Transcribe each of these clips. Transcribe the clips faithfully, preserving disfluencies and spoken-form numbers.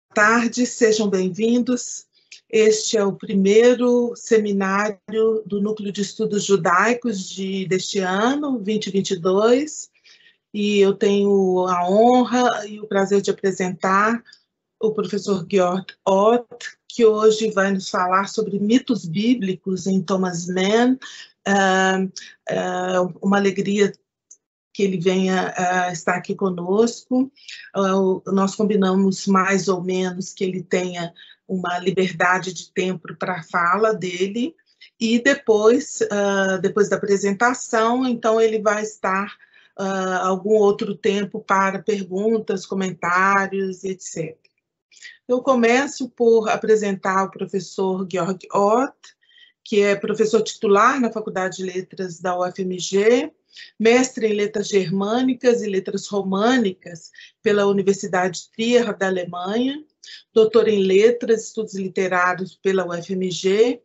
tarde, sejam bem-vindos. Este é o primeiro seminário do Núcleo de Estudos Judaicos de, deste ano, vinte e vinte e dois, e eu tenho a honra e o prazer de apresentar o professor Georg Ott, que hoje vai nos falar sobre mitos bíblicos em Thomas Mann. Uh, uh, uma alegria que ele venha uh, estar aqui conosco. Uh, nós combinamos mais ou menos que ele tenha uma liberdade de tempo para a fala dele, e depois, uh, depois da apresentação, então ele vai estar uh, algum outro tempo para perguntas, comentários, etcétera. Eu começo por apresentar o professor Georg Ott, que é professor titular na Faculdade de Letras da U F M G, mestre em Letras Germânicas e Letras Românicas pela Universidade Trier da Alemanha, doutor em Letras e Estudos Literários pela U F M G,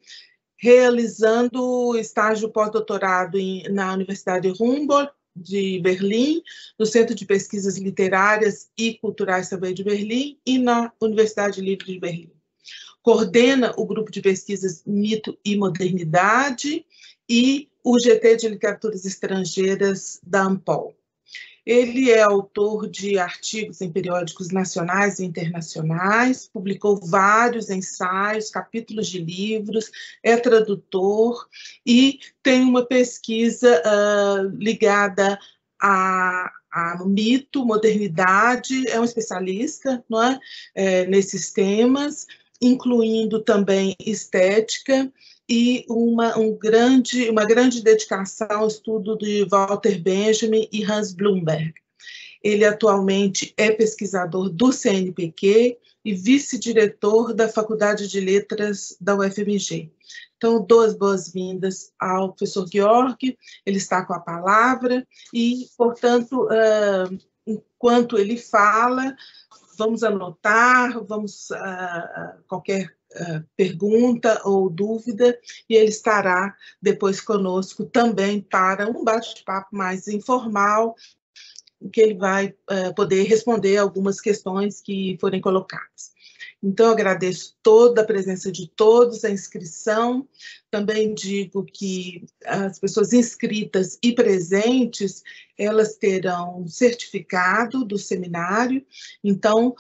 realizando estágio pós-doutorado na Universidade Humboldt de Berlim, no Centro de Pesquisas Literárias e Culturais também de Berlim e na Universidade Livre de Berlim. Coordena o grupo de pesquisas Mito e Modernidade e o G T de Literaturas Estrangeiras da ANPOL. Ele é autor de artigos em periódicos nacionais e internacionais, publicou vários ensaios, capítulos de livros, é tradutor e tem uma pesquisa uh, ligada a, a mito, modernidade, é um especialista, não é? É, nesses temas, incluindo também estética e uma, um grande, uma grande dedicação ao estudo de Walter Benjamin e Hans Blumberg. Ele atualmente é pesquisador do C N P Q e vice-diretor da Faculdade de Letras da U F M G. Então, dou as boas-vindas ao professor Georg, ele está com a palavra e, portanto, uh, enquanto ele fala, vamos anotar, vamos uh, qualquer uh, pergunta ou dúvida, e ele estará depois conosco também para um bate-papo mais informal, que ele vai uh, poder responder algumas questões que forem colocadas. Então, eu agradeço toda a presença de todos, a inscrição. Também digo que as pessoas inscritas e presentes, elas terão certificado do seminário. Então,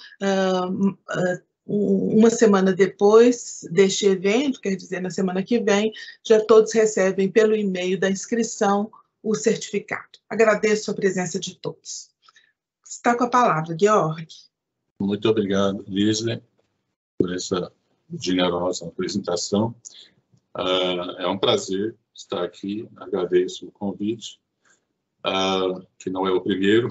uma semana depois deste evento, quer dizer, na semana que vem, já todos recebem pelo e-mail da inscrição o certificado. Agradeço a presença de todos. Está com a palavra, Georg. Muito obrigado, Lisle, por essa generosa apresentação. Uh, é um prazer estar aqui, agradeço o convite, uh, que não é o primeiro,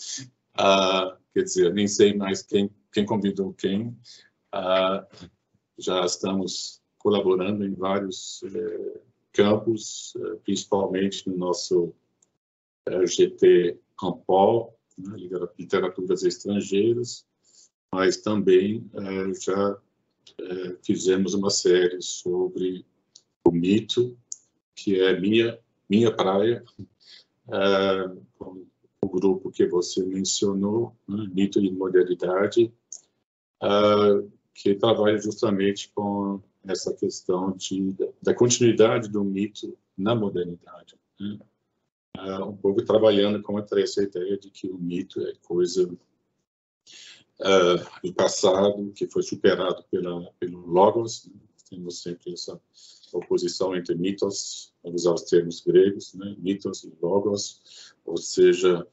uh, quer dizer, nem sei mais quem, quem convidou quem, uh, já estamos colaborando em vários uh, campos, uh, principalmente no nosso uh, G T ANPOL, né, Literaturas Estrangeiras, mas também uh, já uh, fizemos uma série sobre o mito, que é minha, minha praia, uh, com o grupo que você mencionou, né, Mito e Modernidade, uh, que trabalha justamente com essa questão de, da continuidade do mito na modernidade, né? Uh, um pouco trabalhando com essa ideia de que o mito é coisa Uh, do passado, que foi superado pela, pelo Logos, né? Temos sempre essa oposição entre mitos, vamos usar os termos gregos, né? Mitos e Logos, ou seja,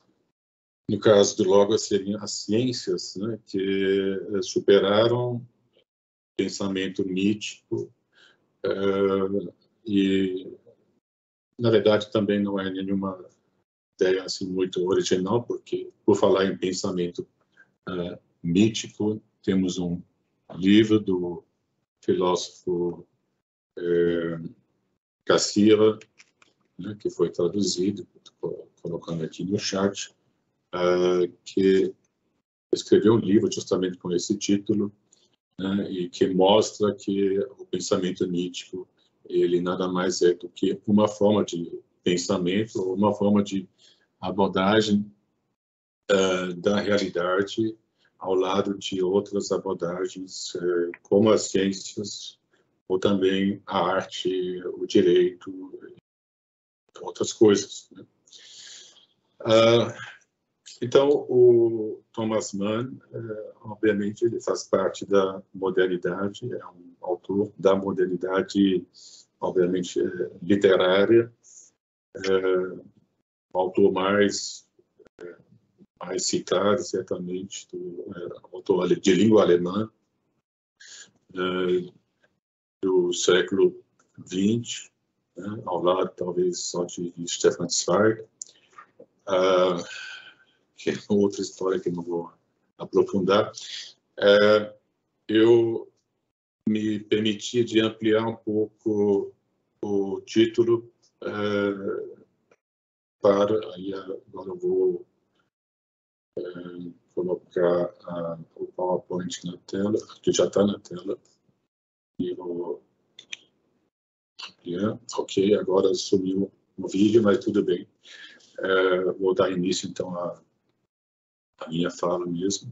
no caso do Logos seriam as ciências, né? Que superaram o pensamento mítico, uh, e, na verdade, também não é nenhuma ideia assim, muito original, porque, por falar em pensamento Uh, mítico, temos um livro do filósofo uh, Cassirer, né, que foi traduzido, estou colocando aqui no chat, uh, que escreveu um livro justamente com esse título, né, e que mostra que o pensamento mítico, ele nada mais é do que uma forma de pensamento, uma forma de abordagem Uh, da realidade ao lado de outras abordagens, eh, como as ciências, ou também a arte, o direito, outras coisas, né? Ah, então, o Thomas Mann, eh, obviamente, ele faz parte da modernidade, é um autor da modernidade, obviamente, eh, literária, eh, o autor mais, eh, mais citado, certamente, do, eh, autor de língua alemã, eh, do século vinte, né, ao lado, talvez, só de Stefan Zweig, uh, que é outra história que não vou aprofundar. Uh, eu me permiti de ampliar um pouco o título uh, para, aí agora eu vou uh, colocar uh, o PowerPoint na tela, que já está na tela, e vou ampliar. Ok, agora sumiu o vídeo, mas tudo bem. Uh, vou dar início, então, à, à minha fala mesmo.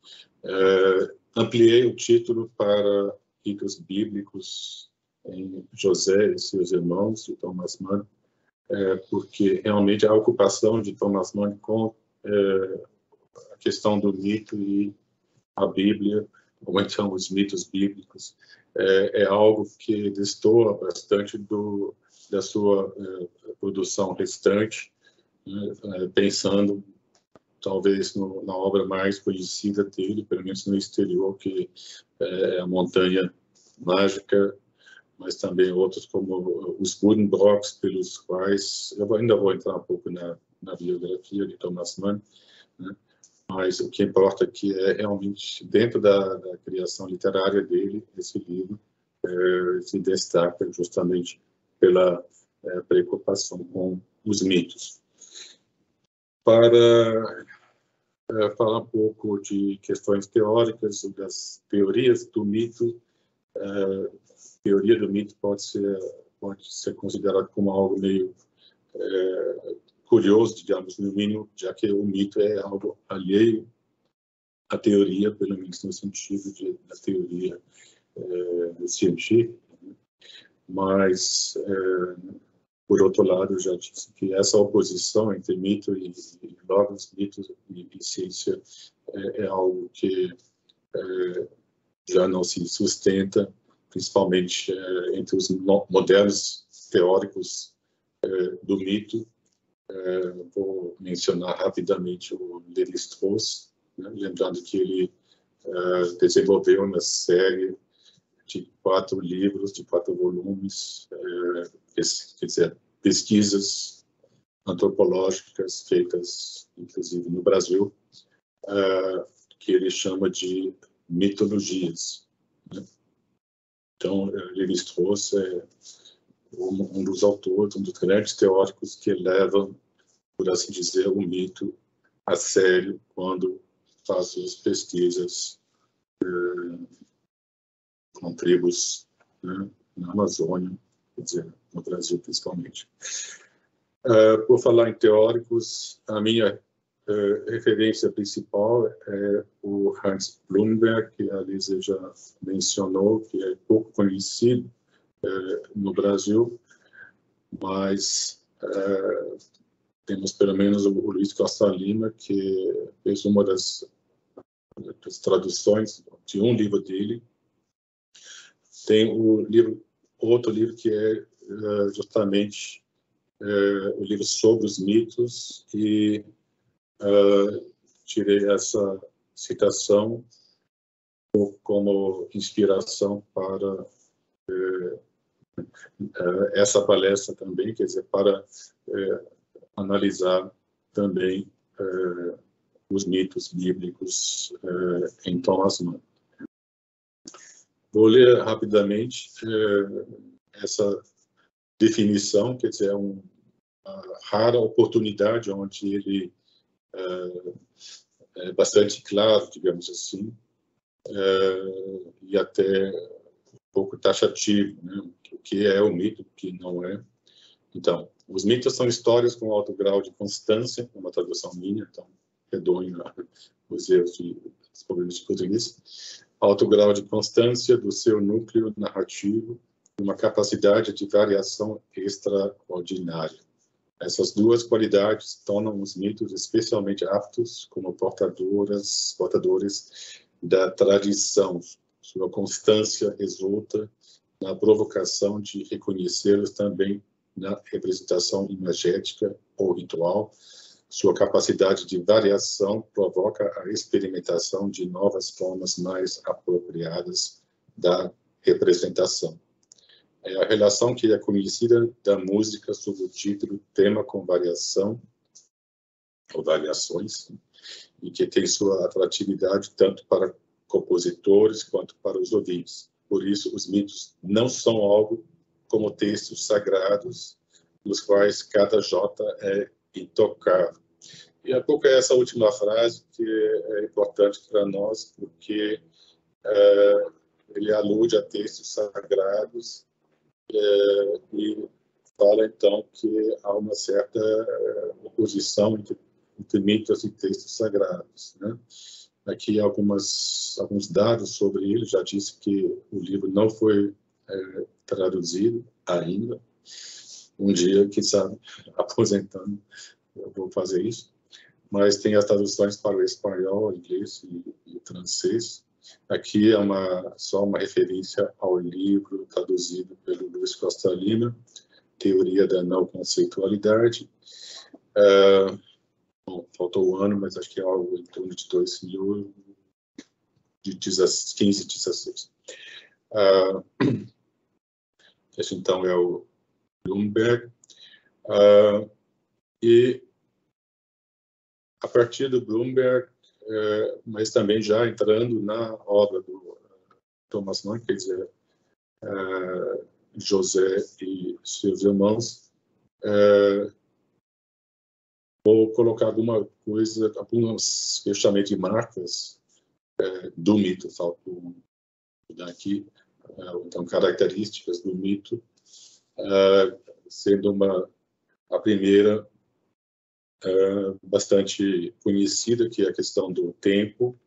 Uh, ampliei o título para Ritos Bíblicos em José e seus irmãos, de Thomas Mann, uh, porque realmente a ocupação de Thomas Mann com uh, a questão do mito e a Bíblia, ou então os mitos bíblicos, uh, é algo que destoa bastante do, da sua uh, produção restante, pensando talvez no, na obra mais conhecida dele, pelo menos no exterior, que é a Montanha Mágica, mas também outros como os Buddenbrooks, pelos quais eu ainda vou entrar um pouco na, na biografia de Thomas Mann, né? Mas o que importa aqui é realmente, dentro da, da criação literária dele, esse livro é, se destaca justamente pela é, preocupação com os mitos. Para uh, falar um pouco de questões teóricas, das teorias do mito, uh, teoria do mito pode ser, pode ser considerada como algo meio uh, curioso, digamos, no mínimo, já que o mito é algo alheio à teoria, pelo menos no sentido de, da teoria uh, científica, mas... Uh, Por outro lado, eu já disse que essa oposição entre mito e, e novos mitos e, e ciência é, é algo que é, já não se sustenta, principalmente é, entre os modernos teóricos é, do mito. É, vou mencionar rapidamente o Lévi-Strauss, né, lembrando que ele é, desenvolveu uma série de quatro livros, de quatro volumes, é, quer dizer, pesquisas antropológicas feitas, inclusive, no Brasil, é, que ele chama de mitologias, né? Então, Lévi-Strauss é um, um dos autores, um dos grandes teóricos que levam, por assim dizer, o mito a sério quando faz suas pesquisas é, com tribos, né, na Amazônia, quer dizer, no Brasil principalmente. Uh, por falar em teóricos, a minha uh, referência principal é o Hans Blumberg, que a Lisa já mencionou, que é pouco conhecido uh, no Brasil, mas uh, temos pelo menos o, o Luiz Costa Lima, que fez uma das, das traduções de um livro dele. Tem o livro, outro livro que é uh, justamente uh, o livro sobre os mitos, e uh, tirei essa citação como inspiração para uh, uh, essa palestra também, quer dizer, para uh, analisar também uh, os mitos bíblicos uh, em Thomas Mann. Vou ler rapidamente uh, essa definição, quer dizer, é um, uma rara oportunidade onde ele uh, é bastante claro, digamos assim, uh, e até um pouco taxativo, né? O que é o mito, o que não é. Então, os mitos são histórias com alto grau de constância, uma tradução minha, então, redonho os erros de problemas de português, alto grau de constância do seu núcleo narrativo, uma capacidade de variação extraordinária. Essas duas qualidades tornam os mitos especialmente aptos como portadoras, portadores da tradição. Sua constância resulta na provocação de reconhecê-los também na representação imagética ou ritual. Sua capacidade de variação provoca a experimentação de novas formas mais apropriadas da representação. É a relação que é conhecida da música sob o título Tema com Variação, ou Variações, e que tem sua atratividade tanto para compositores quanto para os ouvintes. Por isso, os mitos não são algo como textos sagrados, nos quais cada jota é intocável. E há pouco é essa última frase que é importante para nós, porque é, ele alude a textos sagrados é, e fala, então, que há uma certa oposição entre, entre mitos e textos sagrados, né? Aqui algumas, alguns dados sobre ele. Já disse que o livro não foi é, traduzido ainda. Um dia, quem sabe, aposentando, eu vou fazer isso. Mas tem as traduções para o espanhol, inglês e, e francês. Aqui é uma, só uma referência ao livro traduzido pelo Luiz Costa Lima, Teoria da Não Conceitualidade. Uh, bom, faltou um ano, mas acho que é algo em torno de dois mil e quinze, dezesseis. Uh, esse, então, é o Bloomberg. Uh, e a partir do Bloomberg, uh, mas também já entrando na obra do uh, Thomas Mann, quer dizer, uh, José e seus irmãos, uh, vou colocar alguma coisa, algumas que eu chamei de marcas uh, do mito, faltou aqui, uh, então características do mito, uh, sendo uma a primeira uh, bastante conhecida, que é a questão do tempo.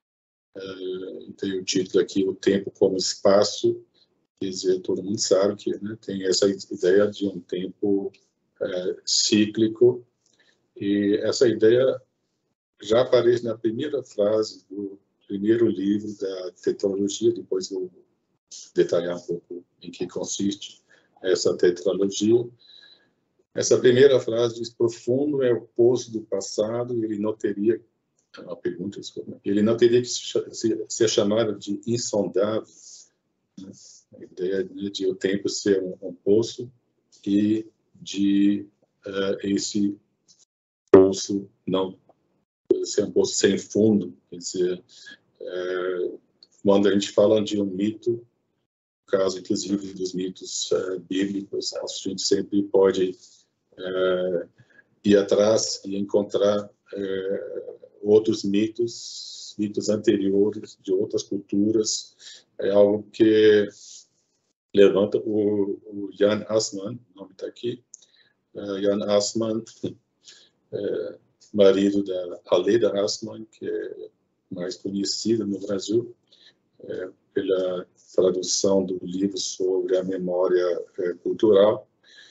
Uh, tem o título aqui, o tempo como espaço, quer dizer, todo mundo sabe que, né, tem essa ideia de um tempo uh, cíclico, e essa ideia já aparece na primeira frase do primeiro livro da tetralogia. Depois eu vou detalhar um pouco em que consiste essa tetralogia. Essa primeira frase diz: profundo é o poço do passado, ele não teria, uma pergunta, desculpa, ele não teria que ser chamado de insondável, né? A ideia de o tempo ser um, um poço e de uh, esse poço não ser um poço sem fundo. Quer dizer, uh, quando a gente fala de um mito, no caso, inclusive, dos mitos uh, bíblicos, a gente sempre pode Uh, ir atrás e encontrar uh, outros mitos, mitos anteriores de outras culturas. É algo que levanta o, o Jan Assmann, o nome está aqui, uh, Jan Assmann, uh, marido da Aleda Assmann, que é mais conhecida no Brasil uh, pela tradução do livro sobre a memória uh, cultural.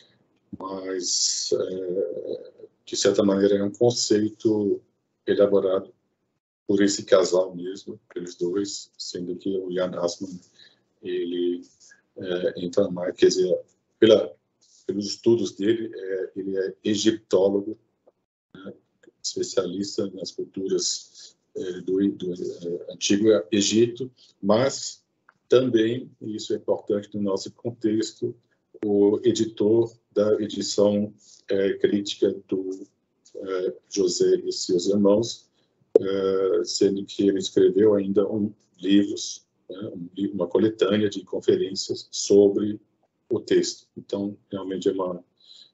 Mas, é, de certa maneira, é um conceito elaborado por esse casal mesmo, pelos dois, sendo que o Jan Assmann, ele é, entra mais, quer dizer, pela, pelos estudos dele, é, ele é egiptólogo, né, especialista nas culturas é, do, do é, Antigo Egito, mas também, e isso é importante no nosso contexto, o editor da edição é, crítica do é, José e seus irmãos, é, sendo que ele escreveu ainda um livros, né, um, uma coletânea de conferências sobre o texto. Então, realmente é uma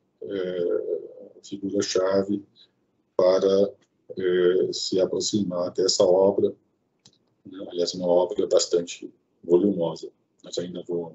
é, figura-chave para é, se aproximar dessa obra, né, aliás, uma obra bastante volumosa, mas ainda vou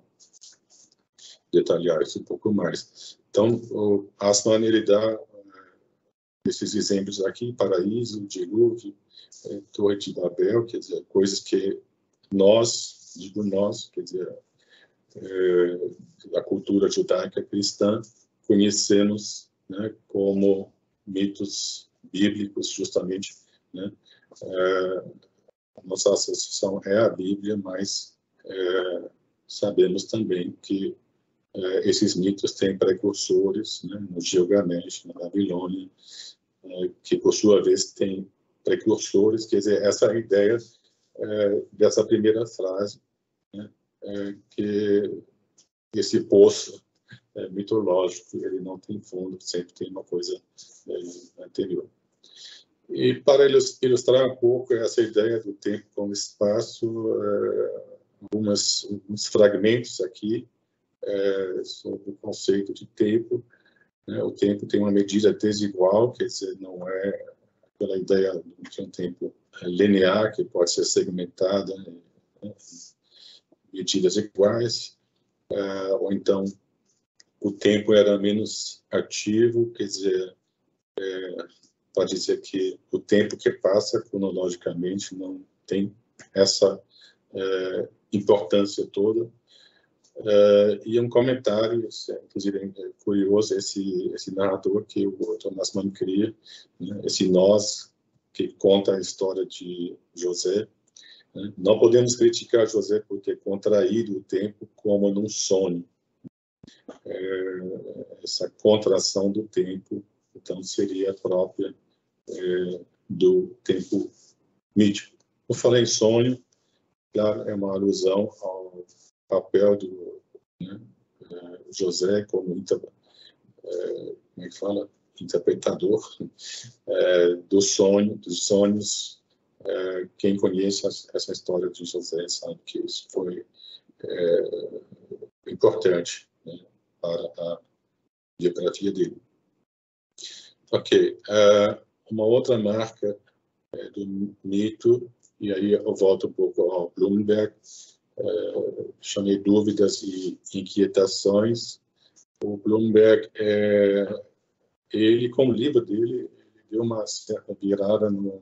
detalhar isso um pouco mais. Então, o Assmann, ele dá esses exemplos aqui, paraíso, dilúvio, é, Torre de Babel, quer dizer, coisas que nós, digo nós, quer dizer, é, a cultura judaica cristã, conhecemos, né, como mitos bíblicos, justamente, né? É, a nossa associação é a Bíblia, mas é, sabemos também que é, esses mitos têm precursores, né, no Gilgamesh, na Babilônia, é, que, por sua vez, tem precursores, quer dizer, essa ideia é, dessa primeira frase, né, é, que esse poço é, mitológico, ele não tem fundo, sempre tem uma coisa é, anterior. E para ilustrar um pouco essa ideia do tempo como espaço, é, algumas, alguns fragmentos aqui é, sobre o conceito de tempo. Né? O tempo tem uma medida desigual, quer dizer, não é aquela ideia de um tempo linear que pode ser segmentada em medidas iguais, é, ou então o tempo era menos ativo, quer dizer, é, pode dizer que o tempo que passa cronologicamente não tem essa é, importância toda. É, e um comentário, inclusive é curioso, esse, esse narrador que o Thomas Mann cria, né, esse nós que conta a história de José. Né, não podemos criticar José por ter contraído o tempo como num sonho. É, essa contração do tempo, então, seria própria é, do tempo mítico. Eu falei em sonho, claro, é uma alusão ao papel do, né, é, José como inter, é, como é que fala? interpretador é, do sonho, dos sonhos. É, quem conhece essa história de José sabe que isso foi é, importante, né, para a biografia dele. Ok. Uh, uma outra marca é, do mito, e aí eu volto um pouco ao Bloomberg, uh, chamei dúvidas e inquietações. O Bloomberg, é, ele, com o livro dele, ele deu uma certa virada no,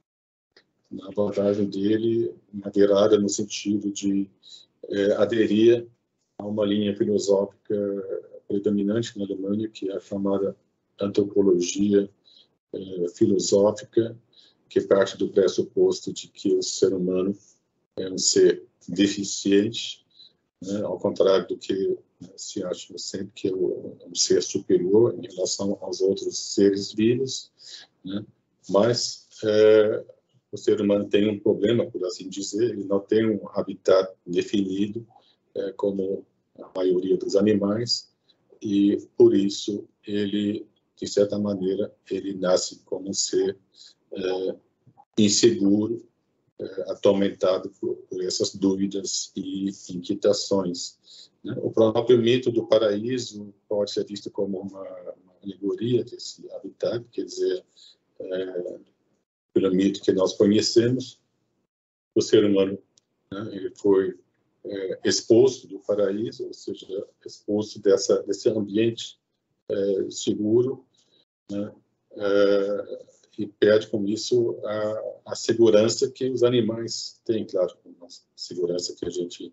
na abordagem dele, uma virada no sentido de é, aderir a uma linha filosófica predominante na Alemanha, que é a chamada antropologia é, filosófica, que parte do pressuposto de que o ser humano é um ser deficiente, né, ao contrário do que, né, se acha sempre que é um ser superior em relação aos outros seres vivos, né, mas é, o ser humano tem um problema, por assim dizer, ele não tem um habitat definido, é, como a maioria dos animais, e por isso ele, de certa maneira, ele nasce como um ser é, inseguro, é, atormentado por, por essas dúvidas e inquietações. Né? O próprio mito do paraíso pode ser visto como uma, uma alegoria desse habitat, quer dizer, é, pelo mito que nós conhecemos, o ser humano, né, ele foi é, exposto do paraíso, ou seja, exposto dessa, desse ambiente é, seguro, né, é, e perde com isso a, a segurança que os animais têm, claro, uma segurança que a gente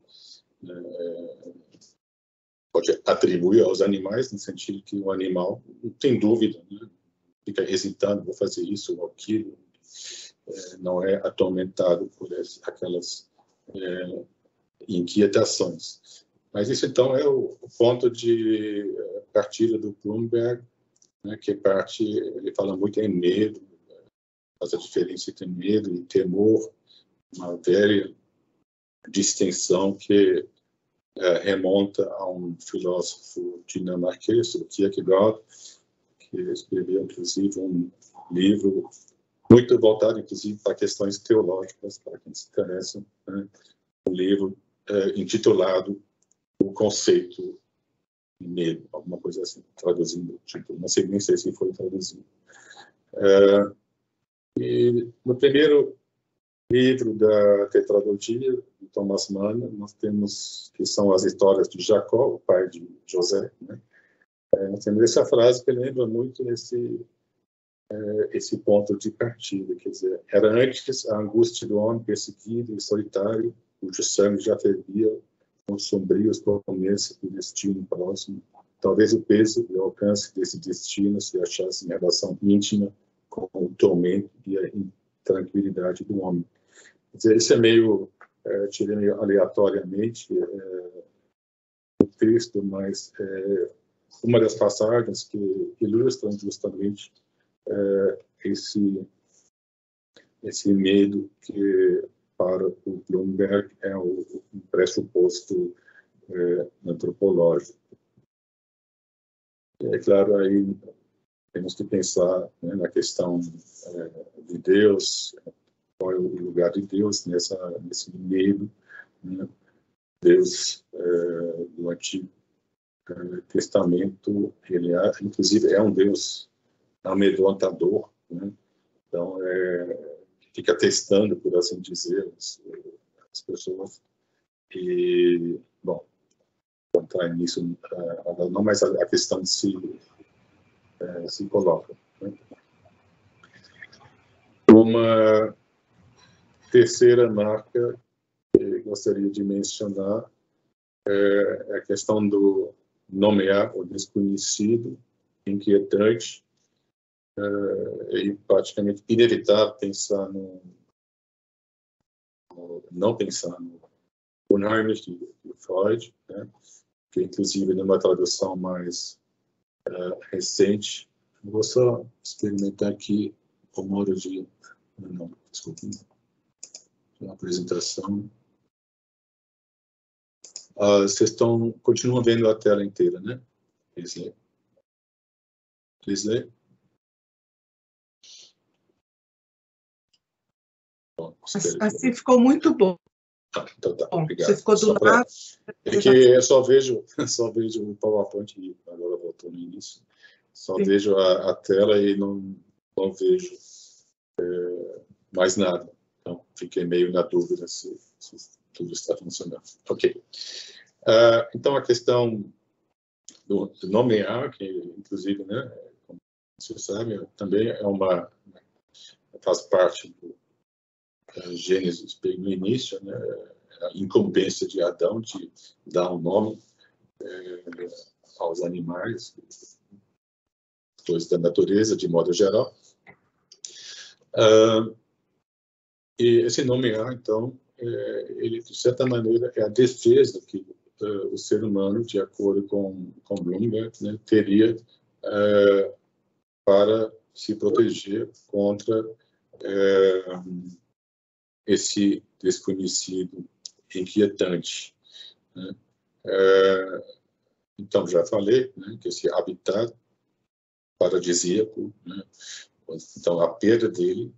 é, pode atribuir aos animais, no sentido que o animal não tem dúvida, né, fica hesitando, vou fazer isso ou aquilo, é, não é atormentado por esse, aquelas é, inquietações. Mas isso, então, é o, o ponto de partida do Bloomberg, né, que parte, ele fala muito em medo, faz a diferença entre medo e temor, uma velha distinção que é, remonta a um filósofo dinamarquês, o Kierkegaard, que escreveu, inclusive, um livro muito voltado, inclusive, para questões teológicas, para quem se interessa, né? Um livro é, intitulado O Conceito de Medo, alguma coisa assim, traduzindo, tipo, não sei nem sei se foi traduzido. É, e no primeiro livro da tetralogia de Thomas Mann, nós temos, que são as histórias de Jacó, o pai de José, né? É, nós temos essa frase que lembra muito esse é, esse ponto de partida, quer dizer, era antes a angústia do homem perseguido e solitário, cujo sangue já fervia com sombrios promessas do destino próximo. Talvez o peso e o alcance desse destino se achasse em relação íntima com o tormento e a intranquilidade do homem. Quer dizer, isso é meio, é, tirei meio aleatoriamente é, o texto, mas é, uma das passagens que ilustram justamente é, esse, esse medo que, para o Bloomberg, é o, o pressuposto é, antropológico. É claro, aí temos que pensar, né, na questão é, de Deus, qual é o lugar de Deus nessa, nesse medo, né? Deus é, do Antigo Testamento, ele é, inclusive é um Deus amedrontador, né? Então é, fica testando, por assim dizer, as, as pessoas. E, bom, vou entrar nisso, não, mas a, a questão se, é, se coloca, né? Uma terceira marca que gostaria de mencionar é a questão do nomear o desconhecido, inquietante, é, e praticamente inevitável pensar no, no não pensar no Unheimlich de, de Freud, né? Que inclusive numa tradução mais é, recente, vou só experimentar aqui o modo de não, desculpe, uma apresentação. Uh, vocês estão, continuam vendo a tela inteira, né? Please ler. Please ler. Bom, assim ficou muito bom. Tá, então tá, bom, obrigado. Você ficou do só pra... lado. É que eu só vejo, só vejo o PowerPoint, e agora voltou no início. Só Sim. vejo a, a tela e não, não vejo é, mais nada. Então, fiquei meio na dúvida se, se tudo está funcionando. Ok. Uh, então, a questão do, do nomear, que inclusive, né, como você sabe, também é uma, faz parte do uh, Gênesis no início, né, a incumbência de Adão de dar um nome é, aos animais, coisas da natureza, de modo geral. Uh, e esse nomear, então, é, ele, de certa maneira, é a defesa que Uh, o ser humano, de acordo com, com Bloomberg, né, teria uh, para se proteger contra uh, esse desconhecido inquietante, né? Uh, então, já falei, né, que esse habitat paradisíaco, né, então a perda dele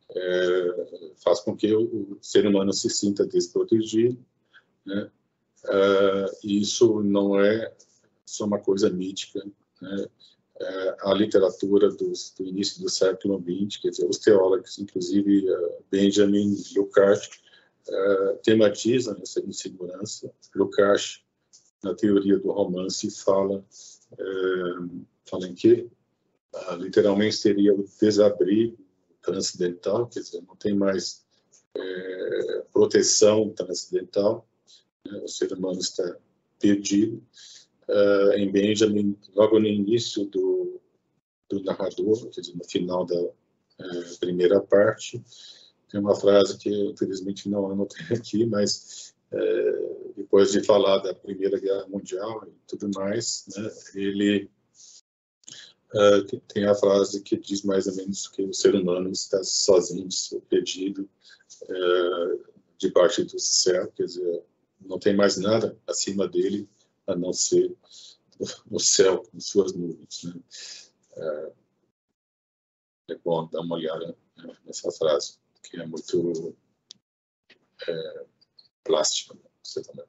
uh, faz com que o, o ser humano se sinta desprotegido, né? Uh, isso não é só uma coisa mítica, né? Uh, a literatura dos, do início do século vinte, quer dizer, os teólogos, inclusive uh, Benjamin e Lukács, uh, tematizam essa insegurança. Lukács, na teoria do romance, fala, uh, fala em que uh, literalmente seria o desabrigo transcendental, quer dizer, não tem mais uh, proteção transcendental. O ser humano está perdido. Uh, em Benjamin, logo no início do, do narrador, quer dizer, no final da uh, primeira parte, tem uma frase que, infelizmente, não anotei aqui, mas uh, depois de falar da Primeira Guerra Mundial e tudo mais, né, ele uh, tem a frase que diz mais ou menos que o ser humano está sozinho, perdido, uh, debaixo do céu, quer dizer, não tem mais nada acima dele a não ser o céu com suas nuvens, né? É, é bom dar uma olhada, né, nessa frase, que é muito é, plástica, né, certamente.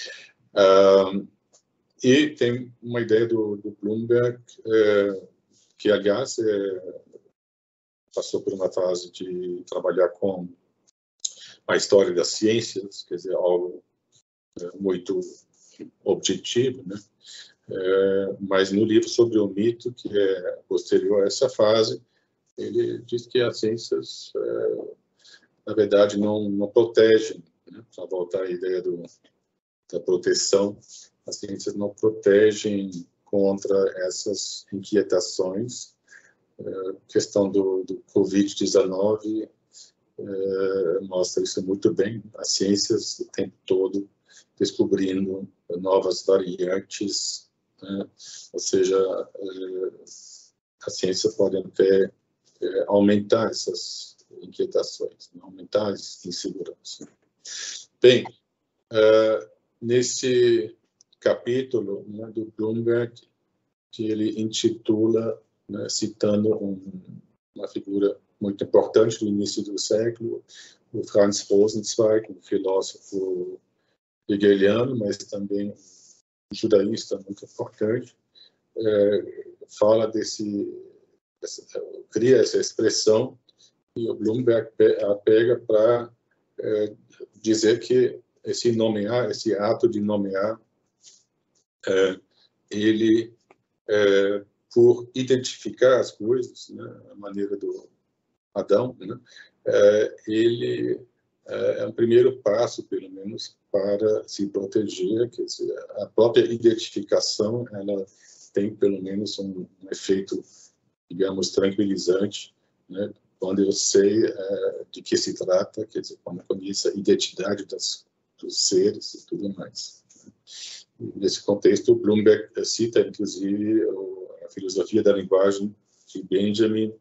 Uh, e tem uma ideia do, do Bloomberg, é, que, aliás, é, passou por uma fase de trabalhar com a história das ciências, quer dizer, algo muito objetivo, né? É, mas no livro sobre o mito, que é posterior a essa fase, ele diz que as ciências, é, na verdade, não, não protegem, né? Para voltar à ideia do, da proteção, as ciências não protegem contra essas inquietações. A questão do, do covid dezenove é, mostra isso muito bem. As ciências o tempo todo descobrindo novas variantes, né? Ou seja, é, a ciência pode até é, aumentar essas inquietações, né? Aumentar as inseguranças. Bem, é, nesse capítulo, né, do Bloomberg, que ele intitula, né, citando um, uma figura muito importante do início do século, o Franz Rosenzweig, um filósofo hegeliano, mas também um judaísta muito importante, é, fala desse, essa, cria essa expressão, e o Bloomberg a pega para é, dizer que esse nomear, esse ato de nomear, é, ele, é, por identificar as coisas, né, a maneira do Adão, né, é, ele é, é um primeiro passo, pelo menos, para se proteger. Quer dizer, a própria identificação, ela tem, pelo menos, um, um efeito, digamos, tranquilizante, né, quando eu sei é, de que se trata, quer dizer, quando eu conheço a identidade das, dos seres e tudo mais. Nesse contexto, Bloomberg cita, inclusive, a filosofia da linguagem de Benjamin,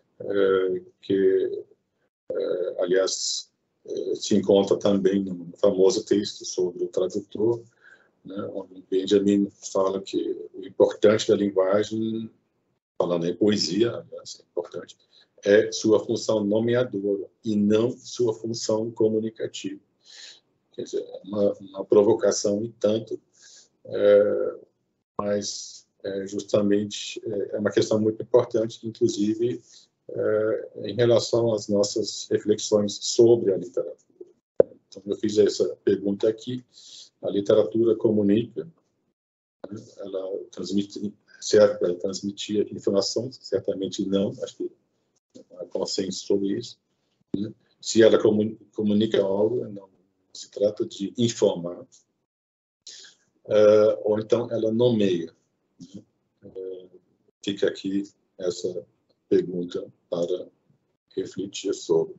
que, aliás, se encontra também no famoso texto sobre o tradutor, né, onde Benjamin fala que o importante da linguagem, falando em poesia, aliás, é importante, é sua função nomeadora e não sua função comunicativa. Quer dizer, é uma, uma provocação, em tanto, é, mas é, justamente é uma questão muito importante, inclusive é, em relação às nossas reflexões sobre a literatura. Então, eu fiz essa pergunta aqui. A literatura comunica, né? Ela transmite, serve para transmitir informações? Certamente não, acho que há consenso sobre isso, né? Se ela comunica algo, não se trata de informar, uh, ou então ela nomeia, né? Uh, fica aqui essa pergunta para refletir sobre.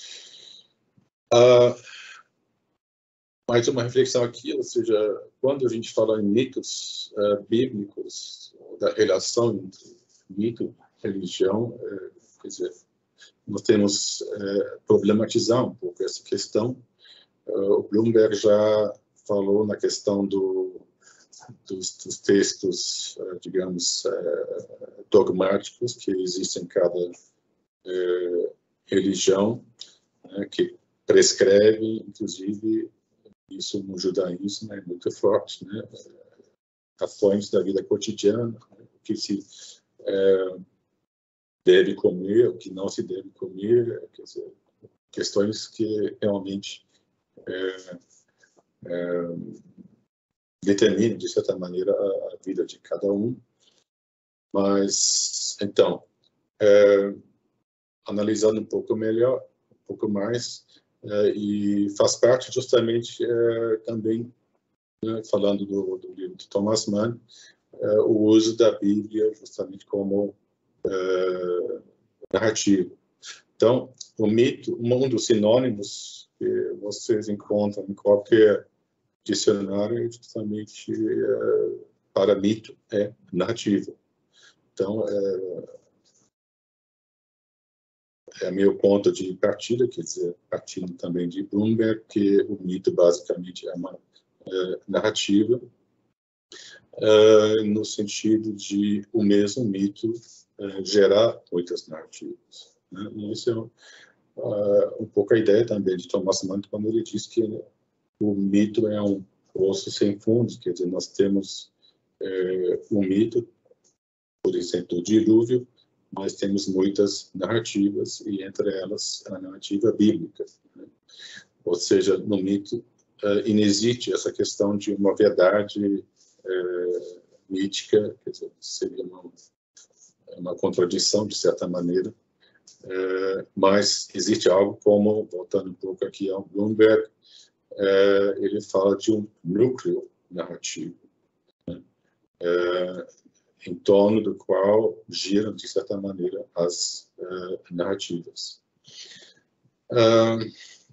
Uh, mais uma reflexão aqui, ou seja, quando a gente fala em mitos uh, bíblicos, da relação entre mito e religião, uh, quer dizer, nós temos uh, problematizar um pouco essa questão. Uh, o Bloomberg já falou na questão do, dos, dos textos, uh, digamos, uh, dogmáticos que existem em cada uh, religião, né, que prescreve, inclusive, isso no judaísmo é muito forte, né? Ações da vida cotidiana, né? O que se é, deve comer, o que não se deve comer, quer dizer, questões que realmente é, é, determinam, de certa maneira, a, a vida de cada um. Mas, então, é, analisando um pouco melhor, um pouco mais, é, e faz parte justamente é, também, né, falando do, do livro de Thomas Mann, é, o uso da Bíblia justamente como é, narrativo. Então, o mito, um dos sinônimos que vocês encontram em qualquer dicionário, é justamente é, para mito, é narrativo. Então, é, é meu ponto de partida, quer dizer, partindo também de Bloomberg, que o mito basicamente é uma é, narrativa, é, no sentido de o mesmo mito é, gerar muitas narrativas, né? E isso é um, uh, um pouco a ideia também de Thomas Mann, quando ele diz que o mito é um poço sem fundo, quer dizer, nós temos é, um mito, por exemplo, o dilúvio, mas temos muitas narrativas, e entre elas a narrativa bíblica, né? Ou seja, no mito uh, inexiste essa questão de uma verdade uh, mítica, quer dizer, seria uma, uma contradição, de certa maneira, É, mas existe algo como, voltando um pouco aqui ao Bloomberg, é, ele fala de um núcleo narrativo, né? É, em torno do qual giram, de certa maneira, as uh, narrativas. Uh,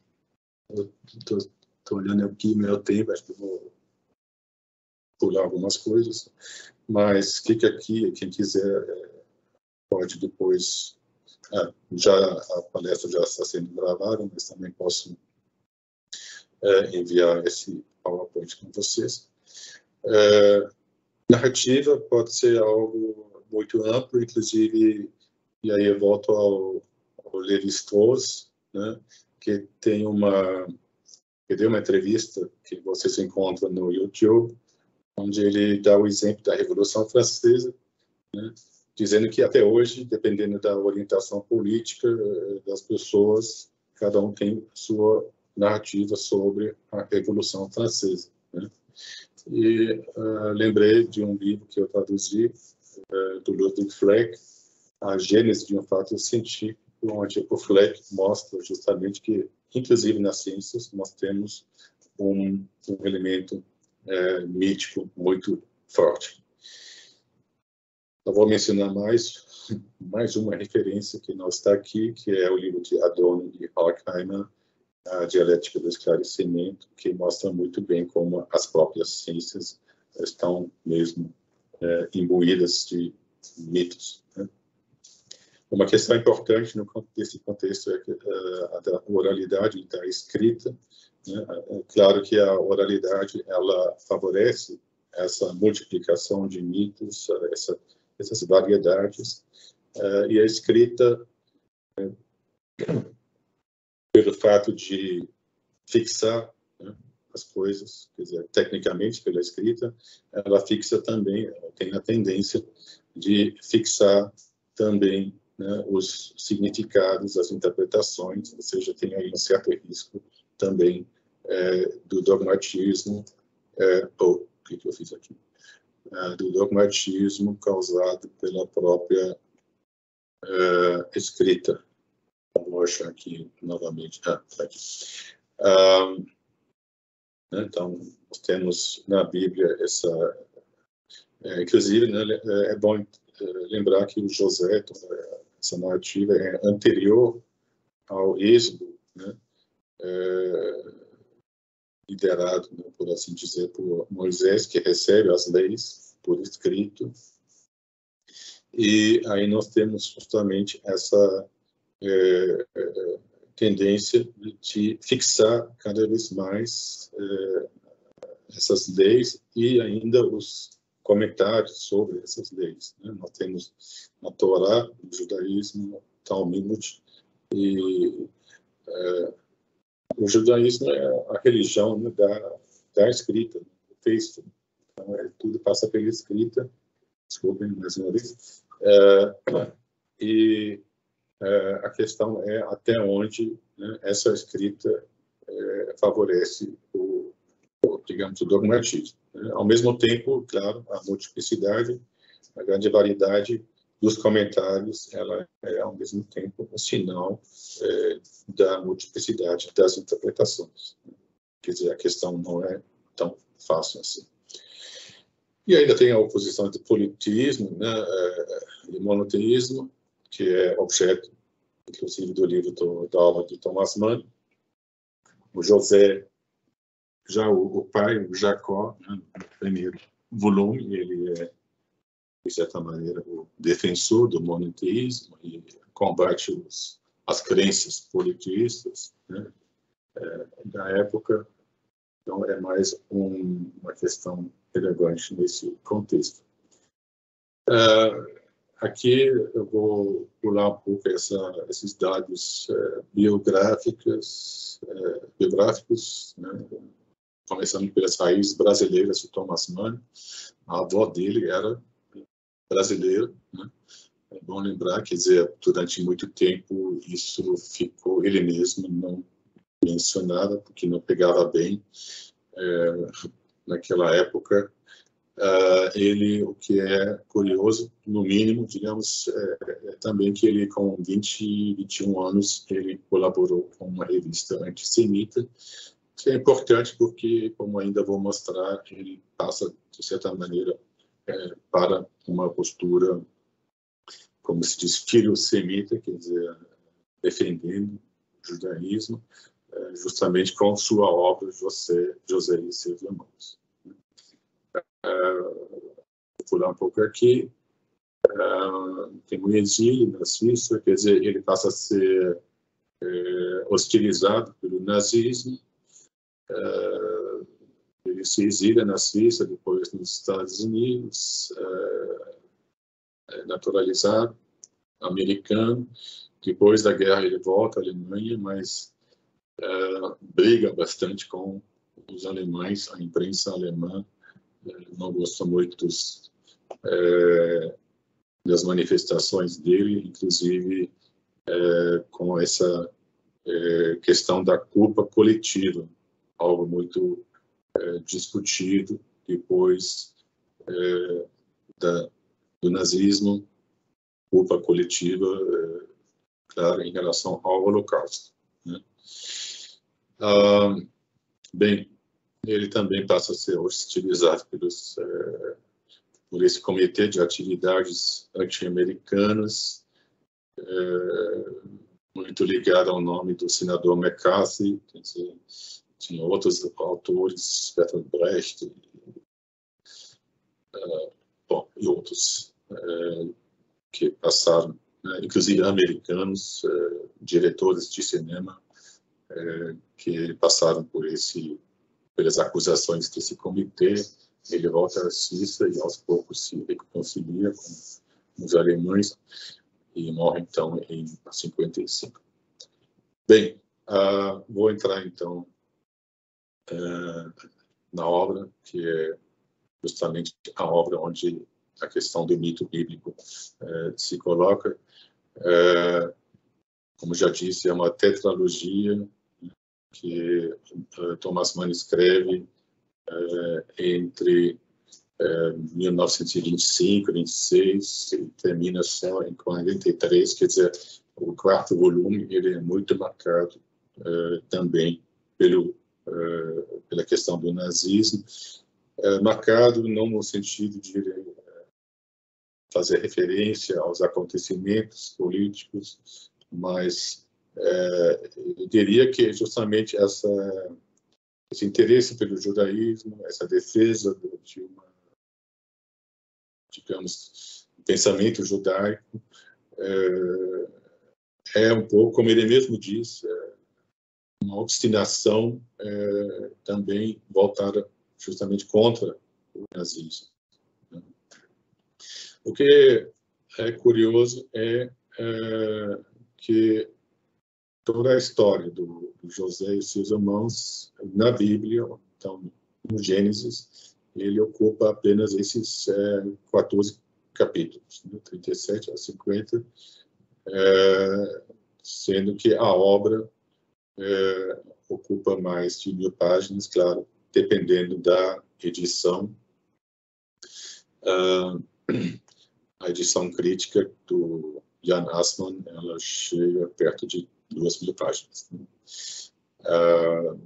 Estou olhando aqui meu tempo, acho que vou pular algumas coisas, mas fica aqui, quem quiser pode depois... Ah, já, a palestra já está sendo gravada, mas também posso uh, enviar esse PowerPoint com vocês. Uh, narrativa pode ser algo muito amplo, inclusive, e aí eu volto ao, ao Lévi-Strauss, né, que tem uma, que deu uma entrevista que vocês encontram no YouTube, onde ele dá o exemplo da Revolução Francesa, né, dizendo que até hoje, dependendo da orientação política das pessoas, cada um tem sua narrativa sobre a Revolução Francesa, né. E uh, lembrei de um livro que eu traduzi, uh, do Ludwig Fleck, A Gênese de um Fato Científico, onde o Fleck mostra justamente que, inclusive nas ciências, nós temos um, um elemento uh, mítico muito forte. Eu vou mencionar mais, mais uma referência que não está aqui, que é o livro de Adorno e Horkheimer, A Dialética do Esclarecimento, que mostra muito bem como as próprias ciências estão mesmo é, imbuídas de mitos, né? Uma questão importante no, nesse contexto é que, uh, a da oralidade da escrita, né? É claro que a oralidade ela favorece essa multiplicação de mitos, essa, essas variedades, uh, e a escrita... É, pelo fato de fixar, né, as coisas, quer dizer, tecnicamente, pela escrita, ela fixa também, ela tem a tendência de fixar também, né, os significados, as interpretações, ou seja, tem aí um certo risco também é, do dogmatismo, é, ou, o que, que eu fiz aqui? É, do dogmatismo causado pela própria é, escrita. Vou achar aqui novamente. Ah, tá aqui. Ah, então, nós temos na Bíblia essa... É, inclusive, né, é bom lembrar que o José, essa narrativa é anterior ao Êxodo, né, é, liderado, né, por assim dizer, por Moisés, que recebe as leis por escrito. E aí nós temos justamente essa... É, é, tendência de fixar cada vez mais é, essas leis e ainda os comentários sobre essas leis, né? Nós temos na Torá, no judaísmo, Talmud, e é, o judaísmo é a religião, né, da, da escrita, do texto. Então, é, tudo passa pela escrita, desculpem mais uma vez, é, e É, a questão é até onde, né, essa escrita é, favorece o, o, digamos, o dogmatismo, né? Ao mesmo tempo, claro, a multiplicidade, a grande variedade dos comentários, ela é, ao mesmo tempo, um sinal é, da multiplicidade das interpretações, né? Quer dizer, a questão não é tão fácil assim. E ainda tem a oposição de politeísmo, né, e monoteísmo, que é objeto, inclusive, do livro do, da aula de Thomas Mann. O José, já o, o pai, o Jacó, né, no primeiro volume, ele é, de certa maneira, o defensor do monoteísmo e combate os, as crenças politeístas, né, é, da época. Então, é mais um, uma questão relevante nesse contexto. Uh, Aqui eu vou pular um pouco essa, esses dados é, biográficos, é, biográficos, né? Começando pelas raízes brasileiras de Thomas Mann. A avó dele era brasileira, né? É bom lembrar, quer dizer, durante muito tempo isso ficou, ele mesmo não mencionava, porque não pegava bem. É, naquela época, Uh, ele, o que é curioso, no mínimo, digamos, é, é também que ele, com vinte, vinte e um anos, ele colaborou com uma revista antissemita, que é importante porque, como ainda vou mostrar, ele passa, de certa maneira, é, para uma postura, como se diz, filho-semita, quer dizer, defendendo o judaísmo, é, justamente com sua obra José, José e seus irmãos. Vou pular um pouco aqui. Uh, tem um exílio na Suíça, quer dizer, ele passa a ser é, hostilizado pelo nazismo. Uh, ele se exilia na Suíça, depois nos Estados Unidos, uh, é naturalizado americano. Depois da guerra ele volta à Alemanha, mas uh, briga bastante com os alemães. A imprensa alemã uh, não gosta muito dos É, das manifestações dele, inclusive é, com essa é, questão da culpa coletiva, algo muito é, discutido depois é, da, do nazismo, culpa coletiva, é, claro, em relação ao Holocausto, né? Ah, bem, ele também passa a ser hostilizado pelos é, por esse comitê de atividades anti-americanas, é, muito ligado ao nome do senador McCarthy, quer dizer, tinha outros autores, Bertolt Brecht, é, bom, e outros, é, que passaram, né, inclusive americanos, é, diretores de cinema, é, que passaram por esse, pelas acusações desse comitê. Ele volta à Suíça e aos poucos se reconcilia com os alemães e morre então em cinquenta e cinco. Bem, uh, vou entrar então uh, na obra, que é justamente a obra onde a questão do mito bíblico uh, se coloca. Uh, como já disse, é uma tetralogia que uh, Thomas Mann escreve Uh, entre uh, mil novecentos e vinte e cinco, vinte e seis, e termina só em quarenta e três, quer dizer, o quarto volume ele é muito marcado uh, também pelo, uh, pela questão do nazismo, uh, marcado não no sentido de uh, fazer referência aos acontecimentos políticos, mas uh, eu diria que justamente essa esse interesse pelo judaísmo, essa defesa de uma, digamos, pensamento judaico, é, é um pouco, como ele mesmo diz, é uma obstinação é, também voltada justamente contra o nazismo. O que é curioso é, é que toda a história do, do José e seus irmãos na Bíblia, então no Gênesis, ele ocupa apenas esses é, quatorze capítulos, né, trinta e sete a cinquenta, é, sendo que a obra é, ocupa mais de mil páginas, claro, dependendo da edição. Uh, a edição crítica do Jan Assmann, ela chega perto de duas mil páginas. Uh,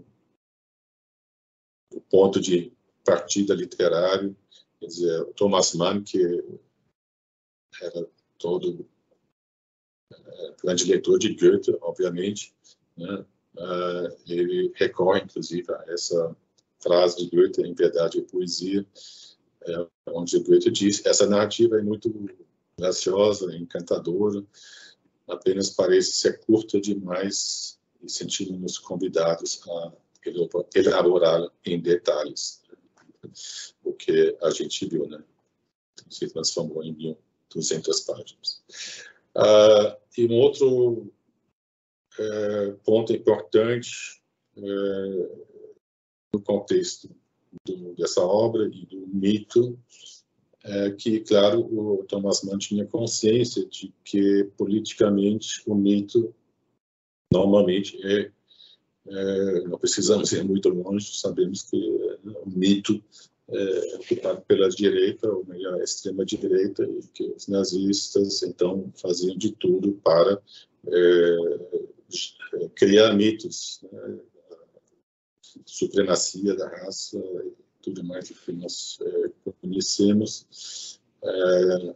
o ponto de partida literário, quer dizer, Thomas Mann, que era todo uh, grande leitor de Goethe, obviamente, né? uh, ele recorre, inclusive, a essa frase de Goethe, em verdade e poesia, uh, onde Goethe diz, essa narrativa é muito graciosa, encantadora, apenas parece ser curta demais e sentimos-nos convidados a elaborá-la em detalhes, o que a gente viu, né? Se transformou em mil e duzentas páginas. Ah, e um outro é, ponto importante é, no contexto do, dessa obra e do mito é que, claro, o Thomas Mann tinha consciência de que, politicamente, o mito, normalmente, é, é não precisamos ir muito longe, sabemos que o mito é, ocupado pela direita, ou melhor, a extrema-direita, e que os nazistas, então, faziam de tudo para é, criar mitos, né, supremacia da raça e tudo mais que nós é, conhecemos. É,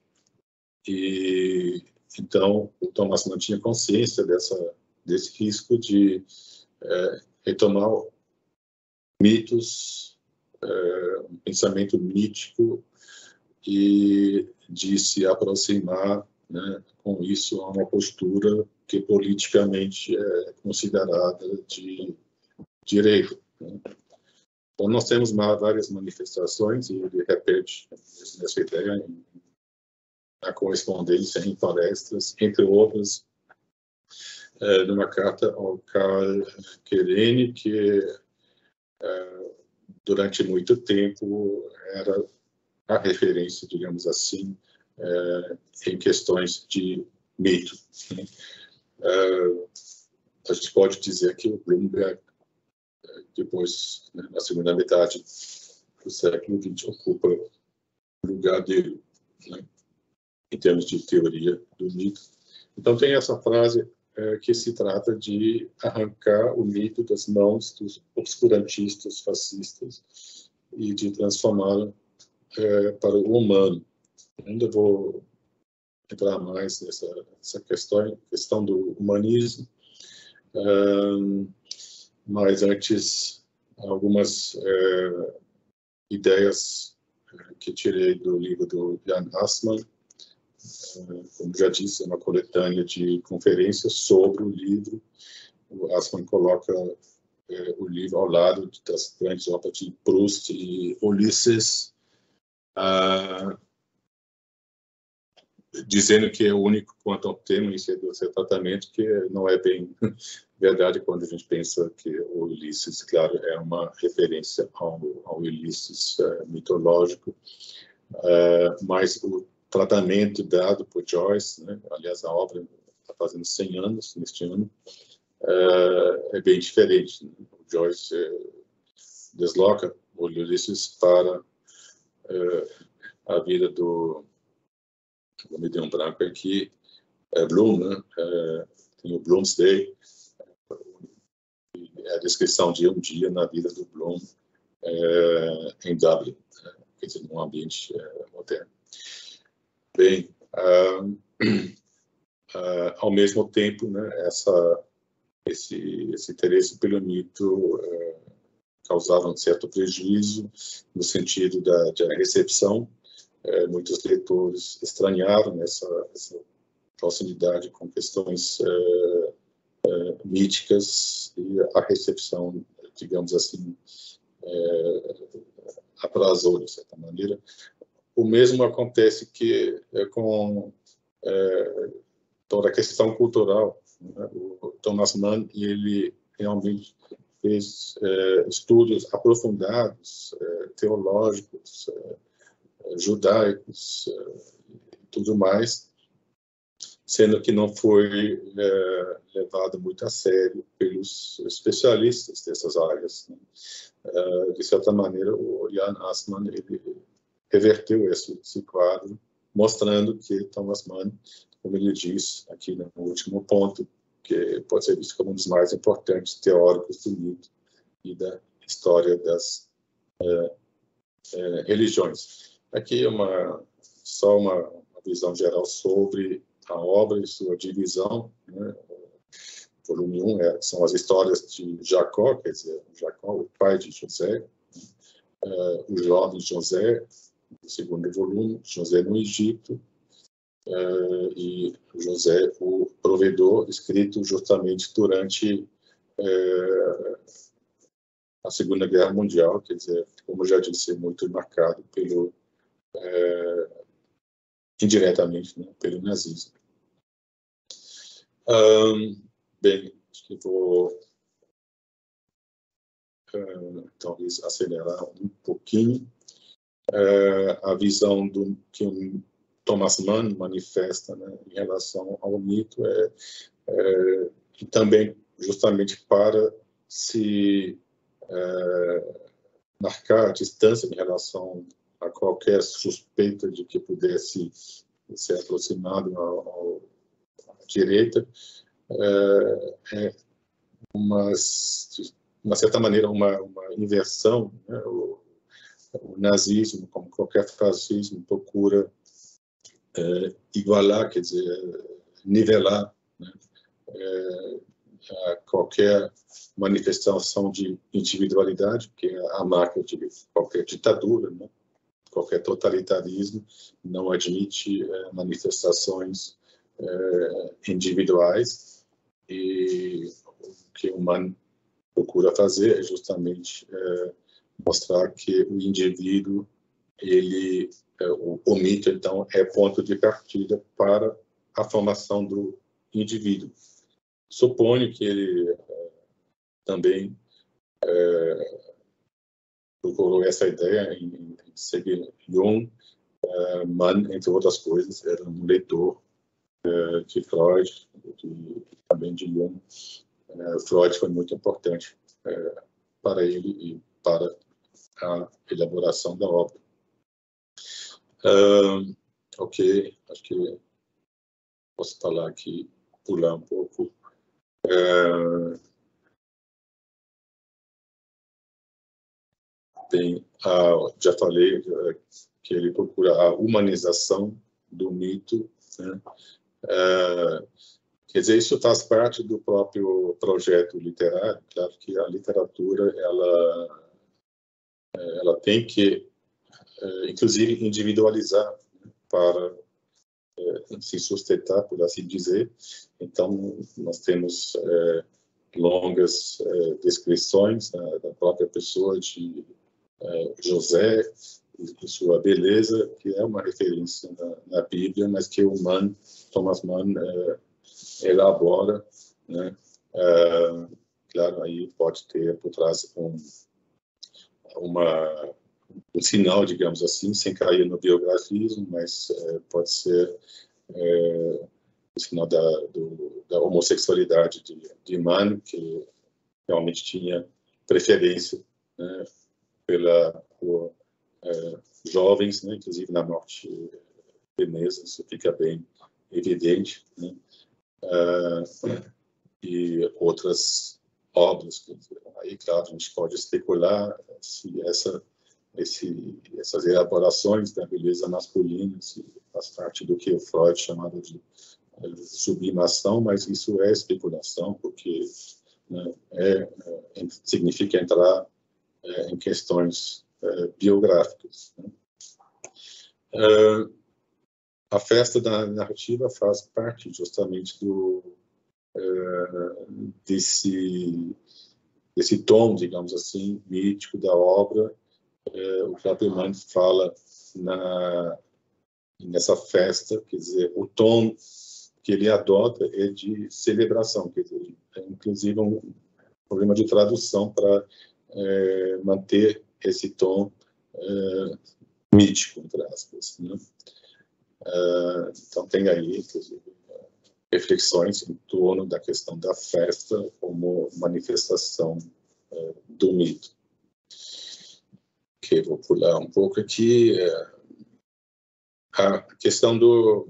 e, então, o Thomas Mann tinha consciência dessa, desse risco de é, retomar mitos, é, um pensamento mítico, e de se aproximar, né, com isso, a uma postura que politicamente é considerada de direita, né? Então, nós temos várias manifestações, e ele repete essa ideia em, na correspondência, em palestras, entre outras, é, numa carta ao Karl Kerényi, que é, durante muito tempo era a referência, digamos assim, é, em questões de mito, né? É, a gente pode dizer que o Bloomberg, depois, né, na segunda metade do século vinte, ocupa o lugar dele, né, em termos de teoria do mito. Então, tem essa frase é, que se trata de arrancar o mito das mãos dos obscurantistas fascistas e de transformá-lo é, para o humano. Ainda vou entrar mais nessa, nessa questão, questão do humanismo, um, mas antes, algumas é, ideias que tirei do livro do Jan Assmann. É, como já disse, é uma coletânea de conferências sobre o livro. O Assmann coloca é, o livro ao lado das grandes obras de Proust e Ulisses, ah, dizendo que é o único quanto ao tema, isso é do seu tratamento, que não é bem verdade quando a gente pensa que o Ulisses, claro, é uma referência ao, ao Ulisses uh, mitológico, uh, mas o tratamento dado por Joyce, né, aliás, a obra está fazendo cem anos neste ano, uh, é bem diferente, né? O Joyce uh, desloca o Ulisses para uh, a vida do, me deu um branco aqui, é Bloom, né? É, tem o Bloomsday, é a descrição de um dia na vida do Bloom é, em Dublin, é, quer dizer, num ambiente é, moderno. Bem, ah, ah, ao mesmo tempo, né, essa, esse, esse interesse pelo mito é, causava um certo prejuízo no sentido da, da recepção. É, muitos leitores estranharam essa, essa proximidade com questões é, é, míticas, e a recepção, digamos assim, é, atrasou, de certa maneira. O mesmo acontece que é, com é, toda a questão cultural, né? O Thomas Mann, ele realmente fez é, estudos aprofundados, é, teológicos, é, judaicos e tudo mais, sendo que não foi é, levado muito a sério pelos especialistas dessas áreas, né? É, de certa maneira, o Jan Assmann ele reverteu esse, esse quadro, mostrando que Thomas Mann, como ele diz aqui no último ponto, que pode ser visto como um dos mais importantes teóricos do mito e da história das é, é, religiões. Aqui uma, só uma, uma visão geral sobre a obra e sua divisão, né? Volume um é, são as histórias de Jacó, quer dizer, Jacó, o pai de José, né? uh, o jovem José, o segundo volume, José no Egito, uh, e José, o provedor, escrito justamente durante uh, a Segunda Guerra Mundial, quer dizer, como eu já disse, muito marcado pelo É, indiretamente, né, pelo nazismo. Um, bem, acho que vou uh, talvez acelerar um pouquinho. Uh, a visão do que o Thomas Mann manifesta, né, em relação ao mito é, é também justamente para se uh, marcar a distância em relação a qualquer suspeita de que pudesse ser aproximado ao, ao, à direita, é, é uma, de uma certa maneira, uma, uma inversão, né? o, o nazismo, como qualquer fascismo, procura é, igualar, quer dizer, nivelar, né? é, a qualquer manifestação de individualidade, que é a marca de qualquer ditadura, né? Qualquer totalitarismo não admite é, manifestações é, individuais, e o que o Mann procura fazer é justamente é, mostrar que o indivíduo, ele, é, o, o mito, então, é ponto de partida para a formação do indivíduo. Suponho que ele é, também é, procurou essa ideia em, em seguir Jung. Uh, Mann, entre outras coisas, era um leitor uh, de Freud, de, também de Jung. Uh, Freud foi muito importante uh, para ele e para a elaboração da obra. Uh, ok, acho que posso falar aqui, pular um pouco. Uh, bem, uh, já falei uh, que ele procura a humanização do mito, né? Uh, quer dizer, isso faz parte do próprio projeto literário. Claro que a literatura, ela, ela tem que, inclusive, individualizar, né, para se sustentar, por assim dizer. Então, nós temos é, longas é, descrições da, da própria pessoa de é, José e sua beleza, que é uma referência na, na Bíblia, mas que o Mann, Thomas Mann é, elabora, né? É, claro, aí pode ter por trás um, uma, um sinal, digamos assim, sem cair no biografismo, mas é, pode ser é, o sinal da, do, da homossexualidade de, de Mann, que realmente tinha preferência, né, pela, por é, jovens, né, inclusive na morte veneza, isso fica bem evidente, né? Uh, e outras obras. Aí, claro, a gente pode especular se essa, esse, essas elaborações da beleza masculina se faz parte do que o Freud chamava de uh, sublimação, mas isso é especulação, porque, né, é, é, significa entrar é, em questões é, biográficas, né? Uh, a festa da narrativa faz parte justamente do uh, desse desse tom, digamos assim, mítico da obra. Uh, o próprio Mann fala na nessa festa, quer dizer, o tom que ele adota é de celebração, quer dizer, é inclusive um problema de tradução para uh, manter esse tom uh, mítico, entre aspas, né? Uh, então, tem aí, inclusive, reflexões em torno da questão da festa como manifestação uh, do mito. Ok, vou pular um pouco aqui. Uh, a questão do,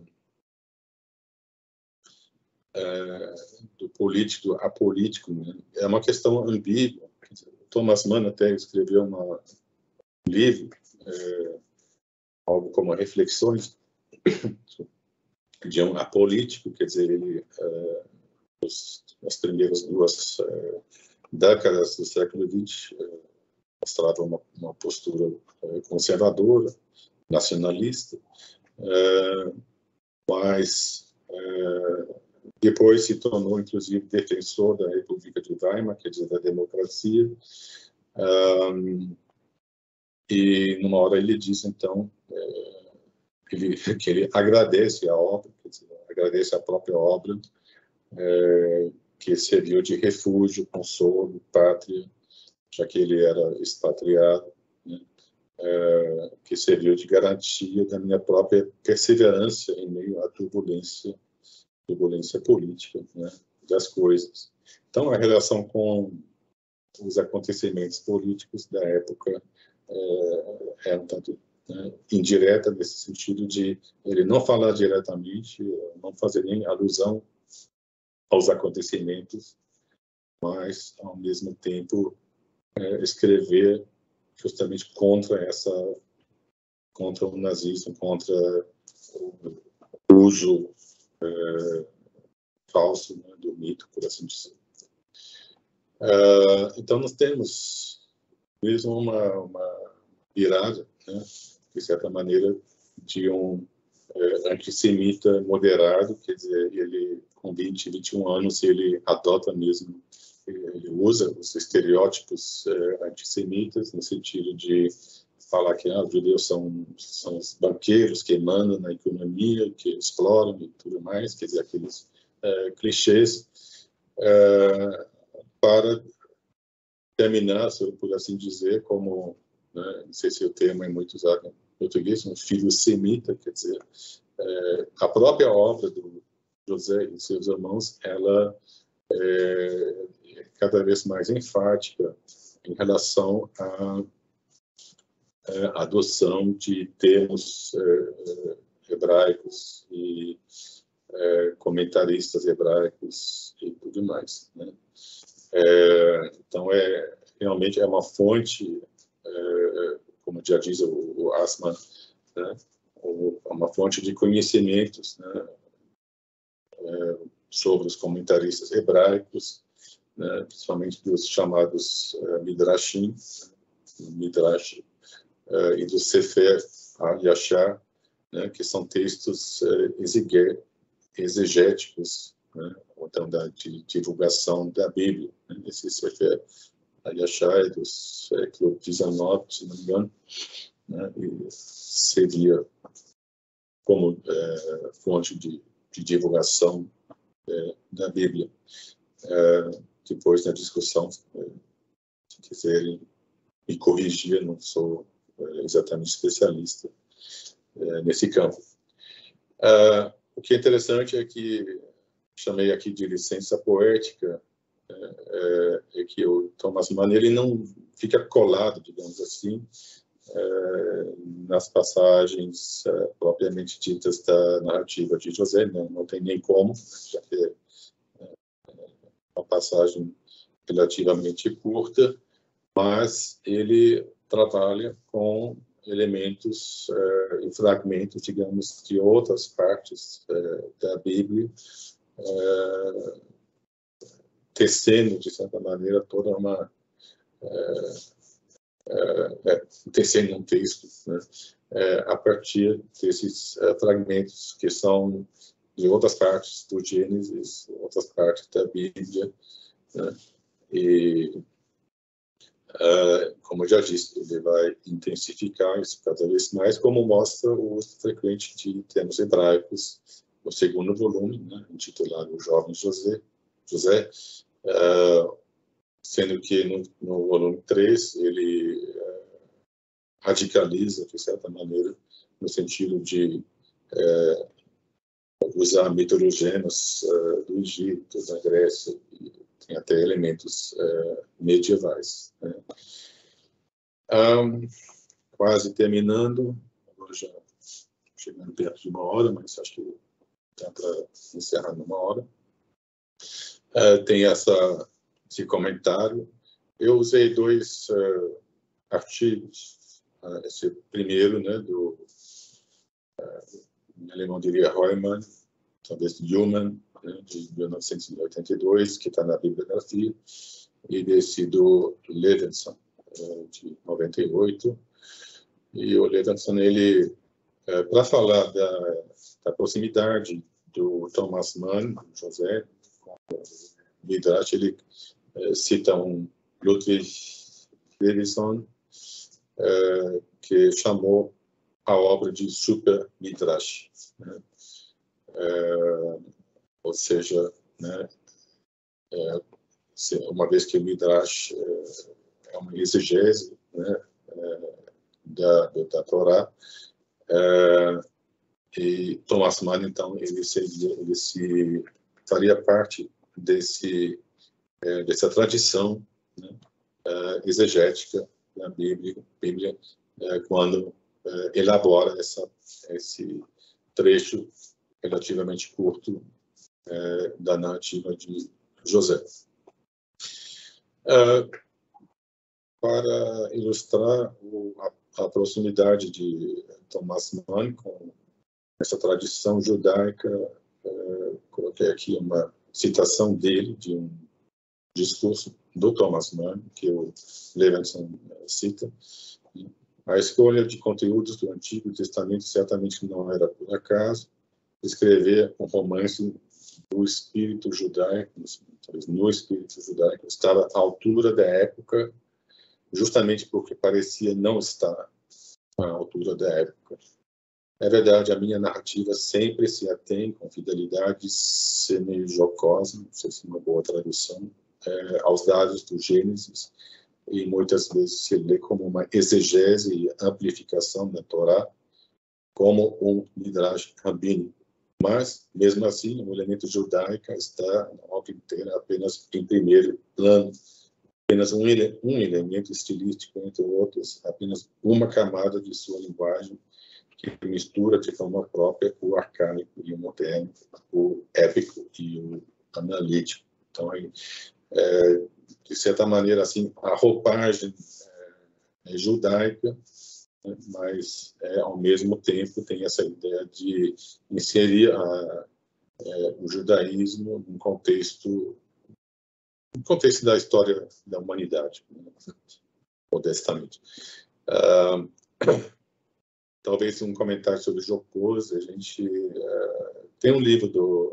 uh, do político, apolítico, né, é uma questão ambígua. Thomas Mann até escreveu uma, um livro, uh, algo como Reflexões de um apolítico, quer dizer, ele, uh, os, as primeiras duas uh, décadas do século vinte uh, mostrava uma, uma postura uh, conservadora, nacionalista, uh, mas uh, depois se tornou, inclusive, defensor da República de Weimar, quer dizer, da democracia, um, e numa hora ele diz, então, uh, Ele, que ele agradece a obra, quer dizer, agradece a própria obra, é, que serviu de refúgio, consolo, pátria, já que ele era expatriado, né, é, que serviu de garantia da minha própria perseverança em meio à turbulência, turbulência política, né, das coisas. Então, a relação com os acontecimentos políticos da época é, é um tanto, né, indireta, nesse sentido de ele não falar diretamente, não fazer nem alusão aos acontecimentos, mas, ao mesmo tempo, é, escrever justamente contra essa, contra o nazismo, contra o uso é, falso, né, do mito, por assim dizer. Uh, então, nós temos mesmo uma, uma virada, né, de certa maneira, de um é, antissemita moderado, quer dizer, ele com vinte, vinte e um anos, ele adota mesmo, ele usa os estereótipos é, antissemitas, no sentido de falar que ah, os judeus são, são os banqueiros que mandam na economia, que exploram e tudo mais, quer dizer, aqueles é, clichês, é, para terminar, por assim dizer, como, né, não sei se o termo é muito usado em português, um filho semita, quer dizer, é, a própria obra do José e seus irmãos, ela é, é cada vez mais enfática em relação à, à adoção de termos é, hebraicos e é, comentaristas hebraicos e tudo mais, né? É, então, é, realmente é uma fonte, é, como já diz o, o Assmann, né, uma fonte de conhecimentos, né, é, sobre os comentaristas hebraicos, né, principalmente dos chamados uh, Midrashim, Midrash, uh, e do Sefer HaYashar, né, que são textos uh, exegéticos, né, ou então da de divulgação da Bíblia. Né? Esse Sefer HaYashar é do século dezenove, se não me engano, né, e seria como é, fonte de, de divulgação é, da Bíblia. É, depois, na discussão, é, se quiserem me corrigir, eu não sou é, exatamente especialista é, nesse campo. É, o que é interessante é que chamei aqui de licença poética, é, é que o Thomas Mann, ele não fica colado, digamos assim, é, nas passagens é, propriamente ditas da narrativa de José, não, não tem nem como, já que é, é uma passagem relativamente curta, mas ele trabalha com elementos é, e fragmentos, digamos, de outras partes é, da Bíblia, é, tecendo, de certa maneira, toda uma... É, é, é, tecendo um texto, né, é, a partir desses é, fragmentos que são de outras partes do Gênesis, outras partes da Bíblia, né, e, é, como eu já disse, ele vai intensificar isso cada vez mais, como mostra o uso frequente de termos hebraicos no segundo volume, né, intitulado O Jovem José, José uh, sendo que no, no volume três ele uh, radicaliza, de certa maneira, no sentido de uh, usar mitologemas uh, do Egito, da Grécia, e tem até elementos uh, medievais. Né? Um, quase terminando, agora já chegando perto de uma hora, mas acho que dá para encerrar numa hora. Uh, tem essa, esse comentário. Eu usei dois uh, artigos. Uh, esse primeiro, né, do, uh, em alemão diria Heumann, talvez Newman, né, de mil novecentos e oitenta e dois, que está na bibliografia, e desse do Levenson, uh, de noventa e oito. E o Levenson, ele, uh, para falar da, da proximidade do Thomas Mann, José, Midrash, ele eh, cita um Ludwig Levinson, eh, que chamou a obra de Super Midrash, né? eh, ou seja, né, eh, uma vez que o Midrash eh, é uma exegese, né, eh, da, da Torá, eh, e Thomas Mann, então, ele, seria, ele se faria parte desse, é, dessa tradição, né, uh, exegética da Bíblia, Bíblia uh, quando uh, elabora essa, esse trecho relativamente curto uh, da narrativa de José. Uh, para ilustrar o, a, a proximidade de Thomas Mann com essa tradição judaica, uh, coloquei aqui uma citação dele, de um discurso do Thomas Mann, que o Levenson cita. A escolha de conteúdos do Antigo Testamento certamente não era por acaso. Escrever um romance do espírito judaico, no espírito judaico, estava à altura da época, justamente porque parecia não estar à altura da época. É verdade, a minha narrativa sempre se atém com fidelidade semi-jocosa, não sei se é uma boa tradução, é, aos dados do Gênesis, e muitas vezes se lê como uma exegese e amplificação da Torá, como um midrash rabínico. Mas, mesmo assim, o elemento judaico está na obra inteira apenas em primeiro plano, apenas um, ele um elemento estilístico, entre outros, apenas uma camada de sua linguagem, que mistura de forma própria o arcaico e o moderno, o épico e o analítico. Então, aí, é, de certa maneira, assim, a roupagem é, é judaica, né, mas, é, ao mesmo tempo, tem essa ideia de inserir a, é, o judaísmo num contexto, no contexto da história da humanidade, né, modestamente. Uh, Talvez um comentário sobre Jocoso. A gente uh, tem um livro do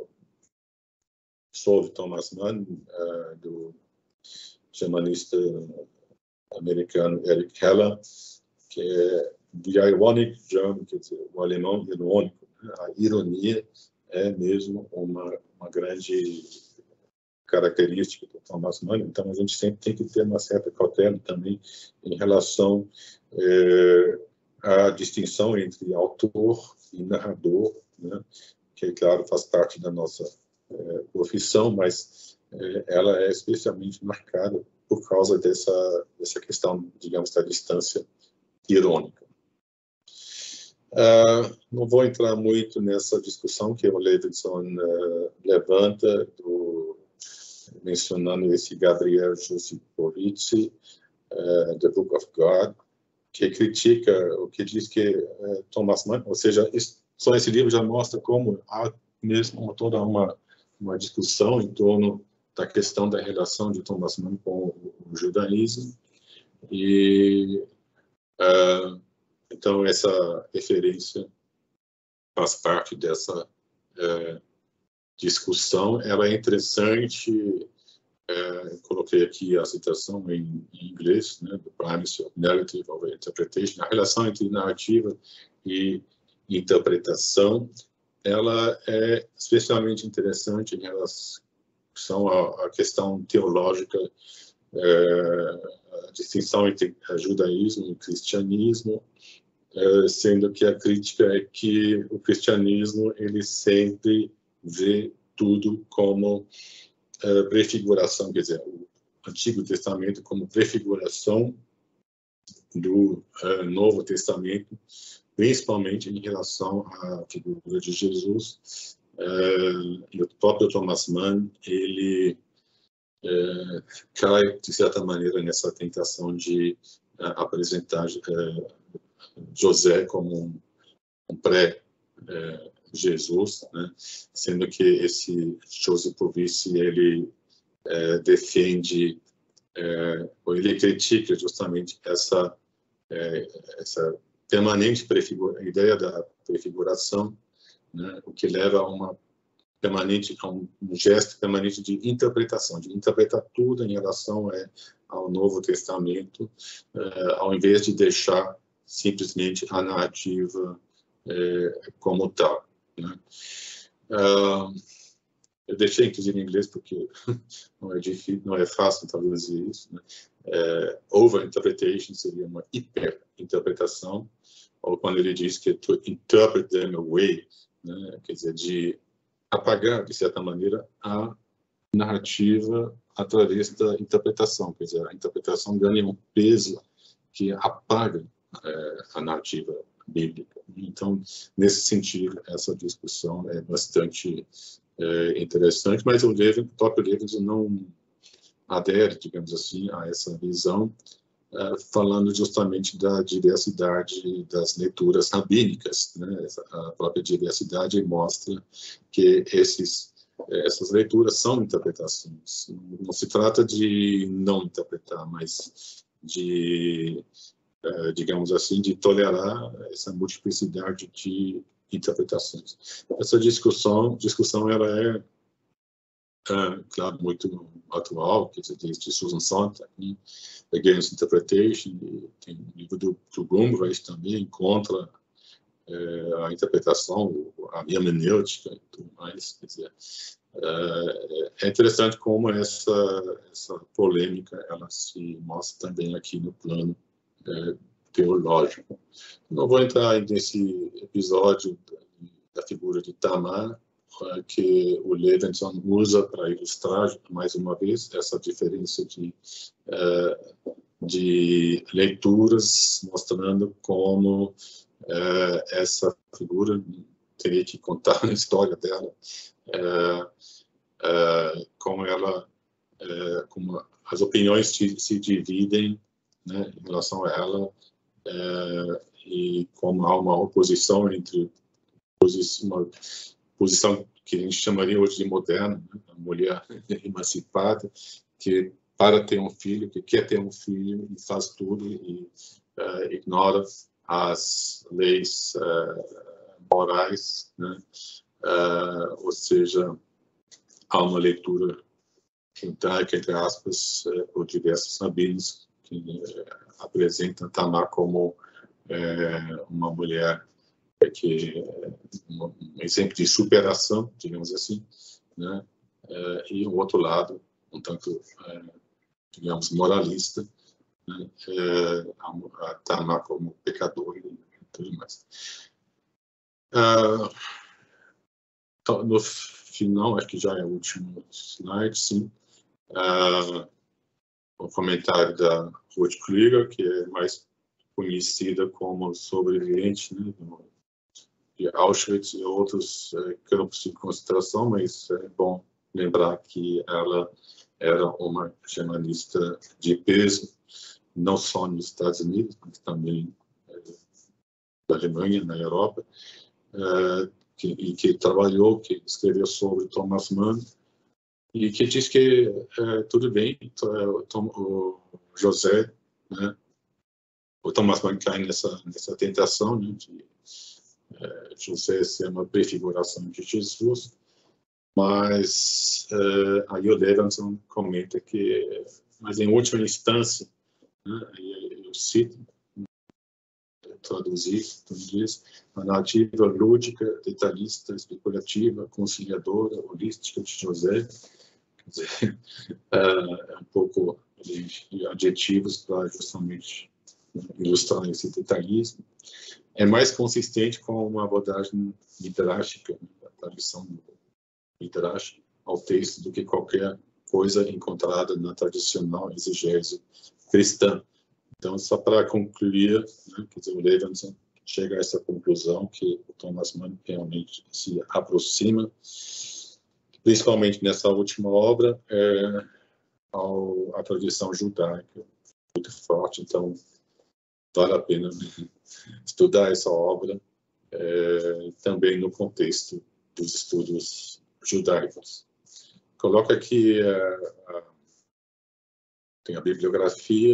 sobre Thomas Mann, uh, do germanista americano Eric Heller, que é The Ironic German, quer dizer, o alemão irônico. Né? A ironia é mesmo uma, uma grande característica do Thomas Mann, então a gente sempre tem que ter uma certa cautela também em relação eh, à distinção entre autor e narrador, né? Que, claro, faz parte da nossa eh, profissão, mas eh, ela é especialmente marcada por causa dessa, dessa questão, digamos, da distância irônica. Uh, não vou entrar muito nessa discussão que o Levenson uh, levanta, do, mencionando esse Gabriel Josipovitch, uh, The Book of God, que critica, o que diz que uh, Thomas Mann, ou seja, isso, só esse livro já mostra como há mesmo toda uma, uma discussão em torno da questão da relação de Thomas Mann com o, o judaísmo. E uh, então essa referência faz parte dessa uh, discussão. Ela é interessante. Uh, coloquei aqui a citação em, em inglês, né, do Primacy of Narrative over Interpretation. A relação entre narrativa e interpretação, ela é especialmente interessante em relação à, à questão teológica, uh, a distinção entre judaísmo e cristianismo, uh, sendo que a crítica é que o cristianismo ele sempre vê tudo como Uh, prefiguração, quer dizer, o Antigo Testamento como prefiguração do uh, Novo Testamento, principalmente em relação à figura de Jesus. Uh, e o próprio Thomas Mann, ele uh, cai, de certa maneira, nessa tentação de uh, apresentar uh, José como um, um pré- uh, Jesus, né? Sendo que esse Josipovitch ele é, defende, é, ou ele critica justamente essa é, essa permanente prefigura, a ideia da prefiguração, né? O que leva a uma permanente, a um, um gesto permanente de interpretação, de interpretar tudo em relação é, ao Novo Testamento, é, ao invés de deixar simplesmente a narrativa é, como tal. Né? Uh, eu deixei inclusive em inglês porque não é difícil, não é fácil traduzir isso. Né? Uh, Over-interpretation seria uma hiper-interpretação, ou quando ele diz que to interpret them away, né? Quer dizer, de apagar, de certa maneira, a narrativa através da interpretação, quer dizer, a interpretação ganha um peso que apaga é, a narrativa bíblica. Então, nesse sentido, essa discussão é bastante é, interessante, mas o, Levin, o próprio Levinson não adere, digamos assim, a essa visão, é, falando justamente da diversidade das leituras rabínicas, né? A própria diversidade mostra que esses, essas leituras são interpretações. Não se trata de não interpretar, mas de, é, digamos assim, de tolerar essa multiplicidade de interpretações. Essa discussão, discussão ela é, é claro, muito atual, quer dizer, desde Susan Sontag, né? Against Interpretation, e tem o livro do, do Gumbrich também, contra é, a interpretação, a hermenêutica e tudo mais. Quer dizer, é, é interessante como essa, essa polêmica ela se mostra também aqui no plano é, teológico. Não vou entrar nesse episódio da, da figura de Tamar, que o Levinson usa para ilustrar, mais uma vez, essa diferença de, de leituras, mostrando como essa figura, teria que contar a história dela, como ela, como as opiniões se dividem, né, em relação a ela, e como há uma oposição entre uma posição que a gente chamaria hoje de moderna, né? A mulher emancipada, que para ter um filho, que quer ter um filho e faz tudo e uh, ignora as leis uh, morais, né? Uh, ou seja, há uma leitura judaica, entre aspas, uh, por diversos rabinos que uh, apresentam Tamar como uh, uma mulher que é um exemplo de superação, digamos assim, né? É, e o outro lado, um tanto, é, digamos, moralista, né? É, a, a Tamar como pecador e tudo mais. Ah, no final, acho que já é o último slide, sim, ah, o comentário da Ruth Krieger, que é mais conhecida como sobrevivente, né, de Auschwitz e outros é, campos de concentração, mas é bom lembrar que ela era uma germanista de peso, não só nos Estados Unidos, mas também é, na Alemanha, na Europa, é, que, e que trabalhou, que escreveu sobre Thomas Mann, e que diz que é, tudo bem, o José, né, o Thomas Mann cai nessa, nessa tentação, né, de É, José ser uma prefiguração de Jesus, mas é, aí o Levinson comenta que, mas em última instância, né, eu cito, traduzir, diz, a narrativa lúdica, detalhista, especulativa, conciliadora, holística de José, quer dizer, é, é um pouco de, de adjetivos para justamente ilustrar esse detalhismo. É mais consistente com uma abordagem midrashica, da tradição midrash ao texto, do que qualquer coisa encontrada na tradicional exegese cristã. Então, só para concluir, né, quer dizer, o Levinson chega a essa conclusão que o Thomas Mann realmente se aproxima, principalmente nessa última obra, é, ao, à tradição judaica, muito forte. Então, vale a pena, né, estudar essa obra é, também no contexto dos estudos judaicos. Coloco aqui é, a, tem a bibliografia,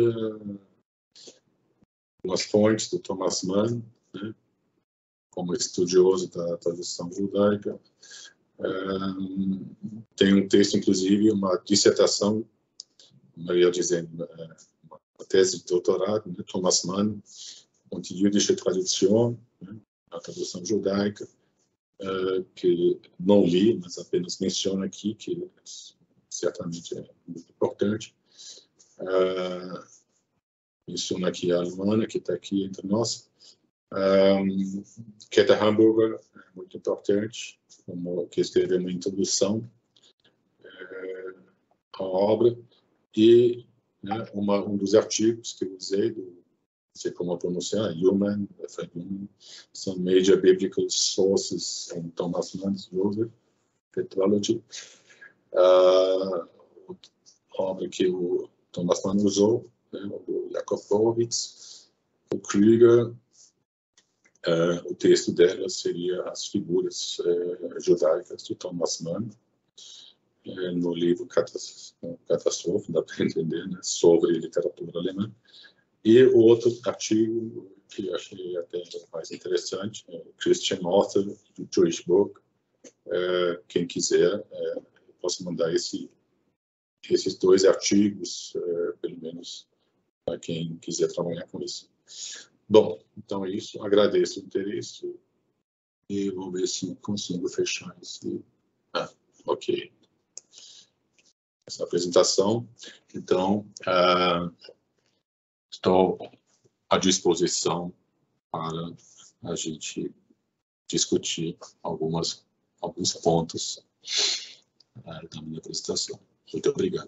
umas fontes do Thomas Mann, né, como estudioso da tradição judaica. É, tem um texto, inclusive, uma dissertação, melhor dizendo, é, uma tese de doutorado, né, Thomas Mann und die jüdische Tradition, né, a tradução judaica, uh, que não li, mas apenas menciono aqui, que certamente é muito importante. Uh, menciono aqui a Luana, que está aqui entre nós. Um, Keta Hamburger, é muito importante, como, que escreveu uma introdução. Uh, a obra, e né, uma, um dos artigos que eu usei, do, não sei como pronunciar, Human, Human Some Major Biblical Sources in Thomas Mann's Joseph, Petrology, uh, a obra que o Thomas Mann usou, né, o Jakobowitz, o Krüger, uh, o texto dela seria As Figuras uh, Judaicas, de Thomas Mann, uh, no livro Catástrofe, dá para entender, né, sobre literatura alemã. E o outro artigo que eu achei até mais interessante, é Christian Author, do Jewish Book. Uh, quem quiser, uh, posso mandar esse esses dois artigos, uh, pelo menos para quem quiser trabalhar com isso. Bom, então é isso. Agradeço o interesse e vou ver se consigo fechar esse... Ah, ok. Essa apresentação. Então, uh, estou à disposição para a gente discutir algumas, alguns pontos uh, da minha apresentação. Muito obrigado.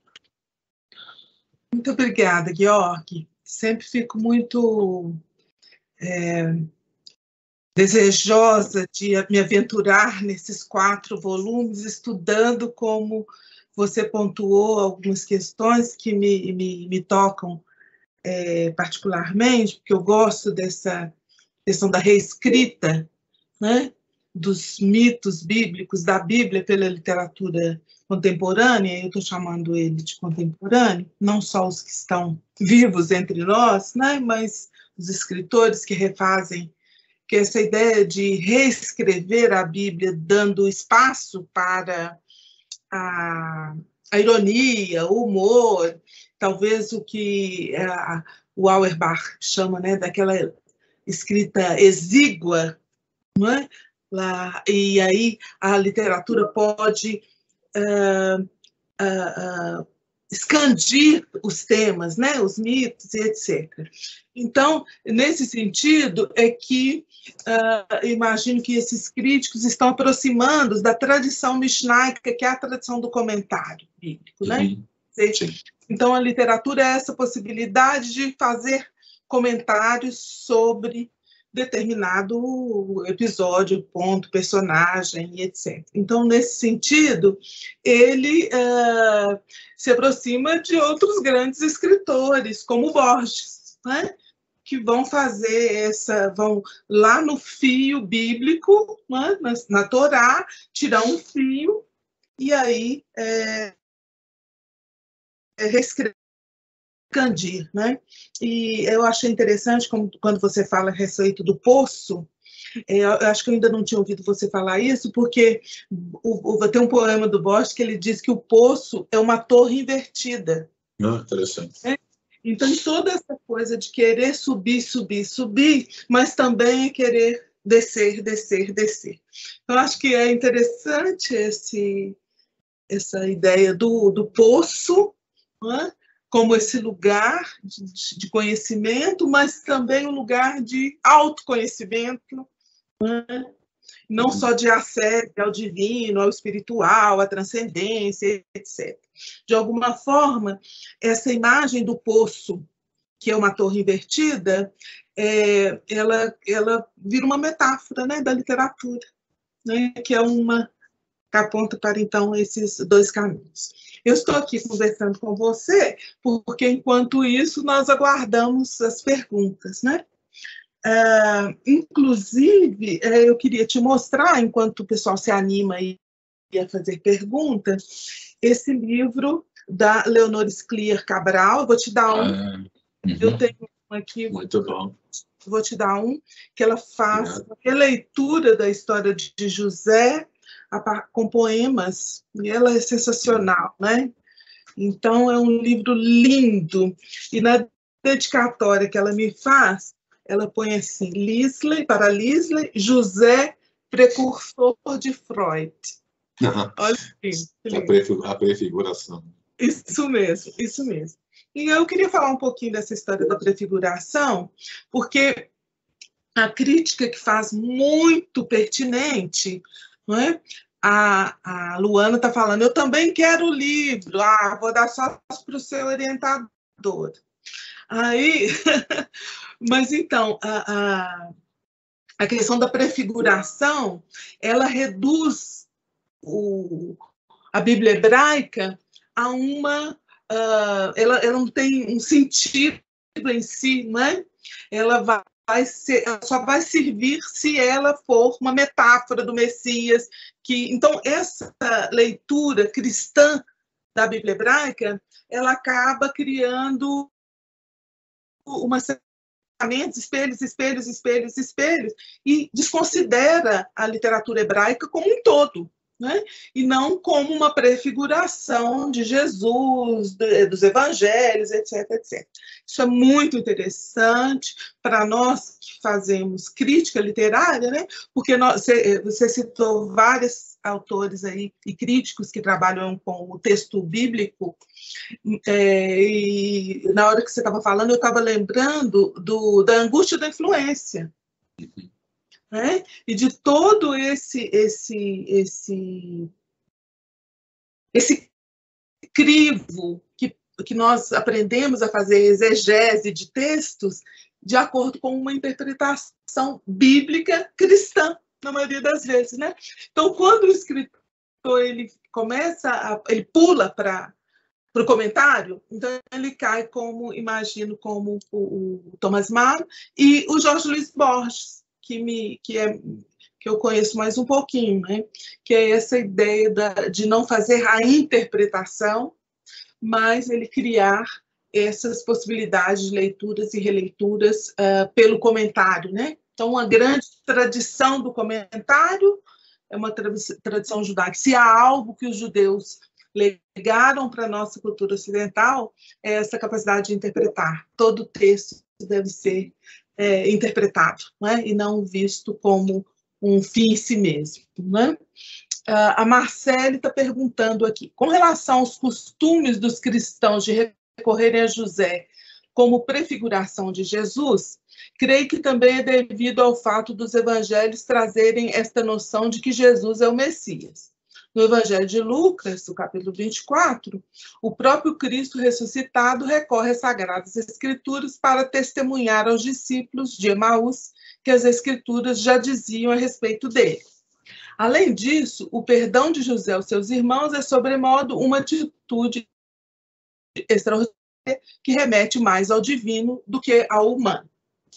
Muito obrigada, Georg. Sempre fico muito é, desejosa de me aventurar nesses quatro volumes, estudando como você pontuou algumas questões que me, me, me tocam é, particularmente, porque eu gosto dessa questão da reescrita, né, dos mitos bíblicos, da Bíblia pela literatura contemporânea. Eu estou chamando ele de contemporâneo, não só os que estão vivos entre nós, né, mas os escritores que refazem, que essa ideia de reescrever a Bíblia, dando espaço para a, a ironia, o humor, talvez o que a, o Auerbach chama, né, daquela escrita exígua, não é? Lá, e aí a literatura pode uh, uh, uh, expandir os temas, né, os mitos e etcétera. Então, nesse sentido, é que uh, imagino que esses críticos estão aproximando da tradição mishnaica, que é a tradição do comentário bíblico, né? Uhum. Sim. Então, a literatura é essa possibilidade de fazer comentários sobre determinado episódio, ponto, personagem, e etcétera. Então, nesse sentido, ele uh, se aproxima de outros grandes escritores, como Borges, né? Que vão fazer essa, vão lá no fio bíblico, né? na, na Torá, tirar um fio e aí é, é reescrever. Candir, né? E eu achei interessante como, quando você fala a respeito do poço, é, eu acho que eu ainda não tinha ouvido você falar isso, porque o, o, tem um poema do Borges que ele diz que o poço é uma torre invertida. Ah, interessante. Né? Então, toda essa coisa de querer subir, subir, subir, mas também querer descer, descer, descer. Então, acho que é interessante esse, essa ideia do, do poço, né? Como esse lugar de, de conhecimento, mas também um lugar de autoconhecimento, né? Não só de acesso ao divino, ao espiritual, à transcendência, etcétera. De alguma forma, essa imagem do poço, que é uma torre invertida, é, ela, ela vira uma metáfora, né, da literatura, né, que é uma que aponta para, então, esses dois caminhos. Eu estou aqui conversando com você, porque, enquanto isso, nós aguardamos as perguntas, né? Uh, inclusive, eu queria te mostrar, enquanto o pessoal se anima aí a fazer perguntas, esse livro da Leonor Scliar Cabral. Eu vou te dar um. Ah, uhum. Eu tenho um aqui. Muito bom. Vou te dar um, que ela faz uma releitura da história de José com poemas, e ela é sensacional, né? Então, é um livro lindo. E na dedicatória que ela me faz, ela põe assim, Lisley, para Lisley, José, precursor de Freud. Uhum. Olha assim, a prefiguração. Isso mesmo, isso mesmo. E eu queria falar um pouquinho dessa história da prefiguração, porque a crítica que faz muito pertinente, não é? a, a Luana está falando, eu também quero o livro, ah, vou dar só para o seu orientador. Aí, mas então, a, a, a questão da prefiguração, ela reduz o, a Bíblia hebraica a uma... Uh, ela, ela não tem um sentido em si, não é? Ela vai Vai ser, só vai servir se ela for uma metáfora do Messias. Que, então, essa leitura cristã da Bíblia hebraica, ela acaba criando uma espelhos, espelhos, espelhos, espelhos, e desconsidera a literatura hebraica como um todo, né? E não como uma prefiguração de Jesus, de, dos evangelhos, etc, etcétera. Isso é muito interessante para nós que fazemos crítica literária, né? Porque nós, você, você citou vários autores aí e críticos que trabalham com o texto bíblico, é, e na hora que você estava falando, eu estava lembrando do, da angústia da influência. Né? E de todo esse esse esse esse crivo que, que nós aprendemos a fazer exegese de textos de acordo com uma interpretação bíblica cristã, na maioria das vezes, né? Então, quando o escritor ele começa a, ele pula para para o comentário, então ele cai como, imagino, como o, o Thomas Mann e o Jorge Luiz Borges, que, me, que, é, que eu conheço mais um pouquinho, né? Que é essa ideia da, de não fazer a interpretação, mas ele criar essas possibilidades de leituras e releituras uh, pelo comentário, né? Então, uma grande tradição do comentário é uma tradição judaica. Se há algo que os judeus legaram para a nossa cultura ocidental, é essa capacidade de interpretar. Todo texto deve ser é, interpretado, né? E não visto como um fim em si mesmo. Né? A Marcele está perguntando aqui, com relação aos costumes dos cristãos de recorrerem a José como prefiguração de Jesus, creio que também é devido ao fato dos evangelhos trazerem esta noção de que Jesus é o Messias. No Evangelho de Lucas, no capítulo vinte e quatro, o próprio Cristo ressuscitado recorre às Sagradas Escrituras para testemunhar aos discípulos de Emaús que as Escrituras já diziam a respeito dele. Além disso, o perdão de José aos seus irmãos é, sobremodo, uma atitude extraordinária que remete mais ao divino do que ao humano.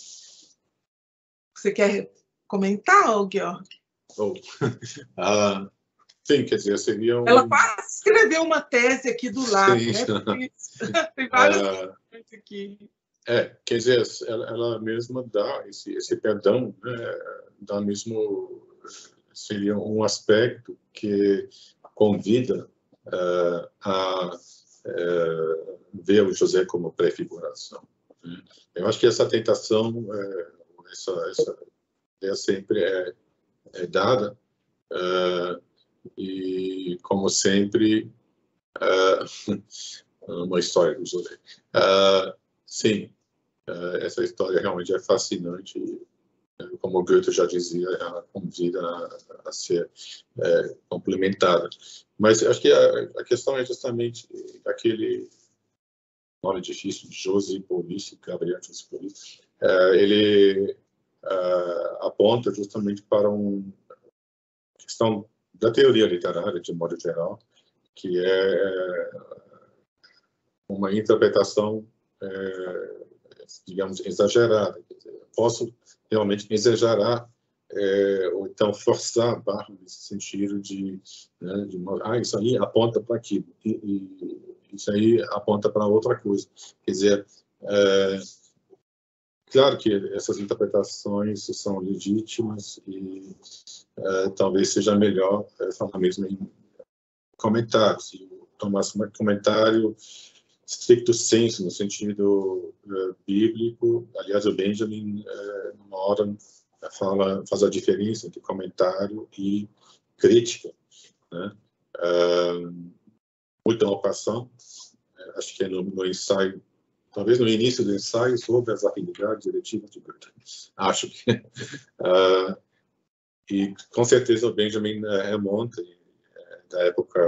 Você quer comentar, Georg? Oh. ah, sim, quer dizer, seria um... Ela quase escreveu uma tese aqui do lado, sim. né? Tem várias ah, coisas aqui. É, quer dizer, ela, ela mesma dá esse, esse perdão, né, dá mesmo, seria um aspecto que convida uh, a uh, ver o José como prefiguração. Né? Eu acho que essa tentação, uh, essa, essa ideia sempre é, é dada, uh, e, como sempre, uh, uma história do José. Uh, sim, uh, essa história realmente é fascinante. Como o Goethe já dizia, ela convida a, a ser é, complementada. Mas acho que a, a questão é justamente aquele nome difícil de José Police, Gabriel José Police, é, ele é, aponta justamente para uma questão da teoria literária, de modo geral, que é uma interpretação, é, digamos, exagerada. Quer dizer, posso realmente exagerar, é, ou então forçar a barra nesse sentido de, né, de ah, isso aí aponta para aquilo, e, e isso aí aponta para outra coisa. Quer dizer, é, claro que essas interpretações são legítimas e é, talvez seja melhor é, falar mesmo em comentários. Se eu tomasse um comentário stricto sensu, no sentido uh, bíblico. Aliás, o Benjamin, uh, numa hora, fala, faz a diferença entre comentário e crítica. Né? Uh, muito en passant, uh, acho que é no, no ensaio, talvez no início do ensaio, sobre as afinidades diretivas de Goethe. Acho que... Uh, e, com certeza, o Benjamin uh, remonta, da época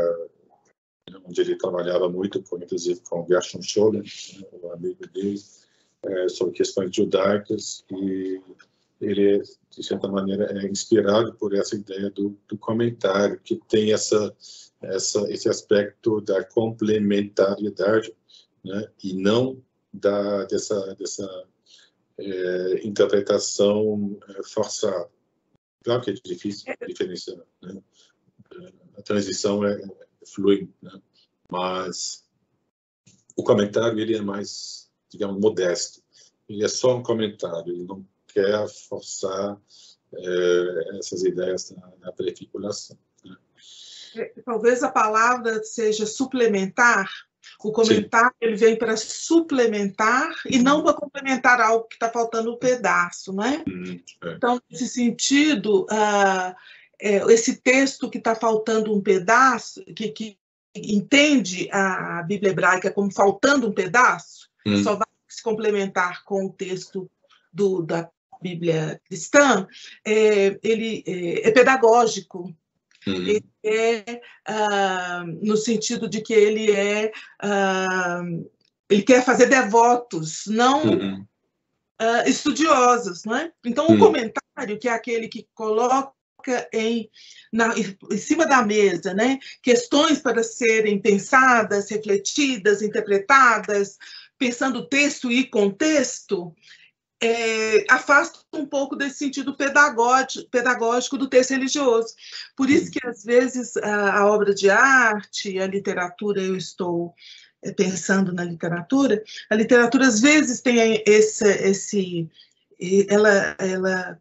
onde ele trabalhava muito, com, inclusive com Gershon Scholem, né, o amigo dele, é, sobre questões judaicas, e ele, de certa maneira, é inspirado por essa ideia do, do comentário, que tem essa, essa, esse aspecto da complementariedade, né, e não da, dessa, dessa é, interpretação é, forçada. Claro que é difícil diferenciar, né? A transição é, é fluida, né? Mas o comentário ele é mais, digamos, modesto. Ele é só um comentário, ele não quer forçar é, essas ideias na, na prefiguração, né? Talvez a palavra seja suplementar. O comentário ele vem para suplementar e não para complementar algo que está faltando um pedaço, não é? Hum, é. Então, nesse sentido, uh, é, esse texto que está faltando um pedaço, que, que entende a Bíblia hebraica como faltando um pedaço, hum. só vai se complementar com o texto do, da Bíblia cristã, é, ele é, é pedagógico. Uhum. Ele é uh, no sentido de que ele é uh, ele quer fazer devotos, não uhum. uh, estudiosos, não é? Então uhum. o comentário, que é aquele que coloca em, na, em cima da mesa, né, questões para serem pensadas, refletidas, interpretadas, pensando o texto e contexto, É, afasta um pouco desse sentido pedagógico, pedagógico do texto religioso. Por isso que, às vezes, a, a obra de arte, a literatura, eu estou pensando na literatura, a literatura, às vezes, tem esse... esse ela, ela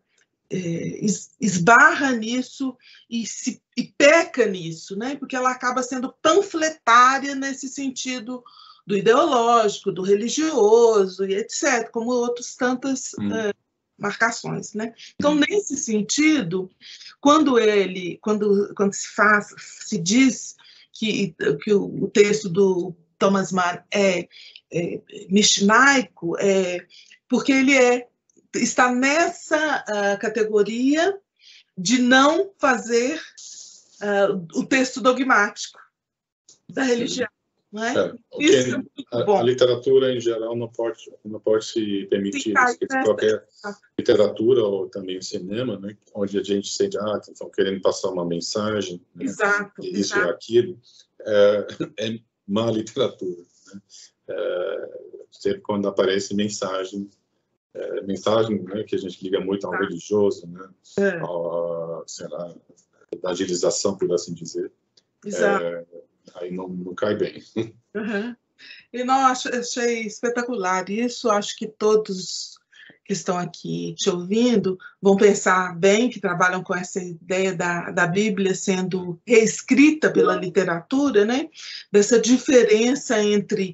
é, esbarra nisso e, se, e peca nisso, né? Porque ela acaba sendo panfletária nesse sentido do ideológico, do religioso e etcétera, como outras tantas hum. uh, marcações, né? Então, hum. nesse sentido, quando ele, quando, quando se faz, se diz que, que o, o texto do Thomas Mann é, é mishnaico, é porque ele é, está nessa uh, categoria de não fazer uh, o texto dogmático da religião. Não é? É, Isso é a, a literatura em geral não pode não pode se permitir isso, que qualquer literatura ou também cinema, né, onde a gente sente ah, estão querendo passar uma mensagem, né, exato, isso exato. ou aquilo, é, é má literatura, né? É, sempre quando aparece mensagem, é, mensagem, né, que a gente liga muito ao exato. Religioso, né, é. ao, sei lá, evangelização, por assim dizer. Exato. É, aí não, não cai bem. Uhum. E não, achei espetacular isso, acho que todos que estão aqui te ouvindo vão pensar bem, que trabalham com essa ideia da, da Bíblia sendo reescrita pela literatura, né? Dessa diferença entre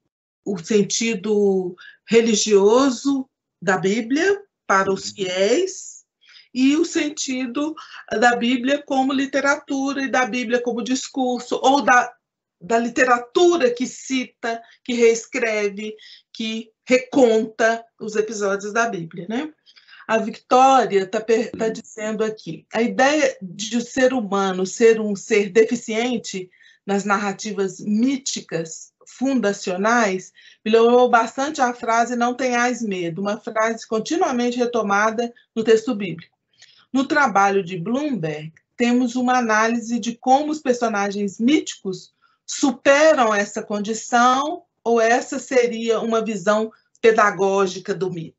o sentido religioso da Bíblia para os fiéis e o sentido da Bíblia como literatura e da Bíblia como discurso, ou da, da literatura que cita, que reescreve, que reconta os episódios da Bíblia, né? A Victoria está tá dizendo aqui, a ideia de o ser humano ser um ser deficiente nas narrativas míticas fundacionais me lembrou bastante a frase "não tenhais medo", uma frase continuamente retomada no texto bíblico. No trabalho de Bloomberg, temos uma análise de como os personagens míticos superam essa condição, ou essa seria uma visão pedagógica do mito?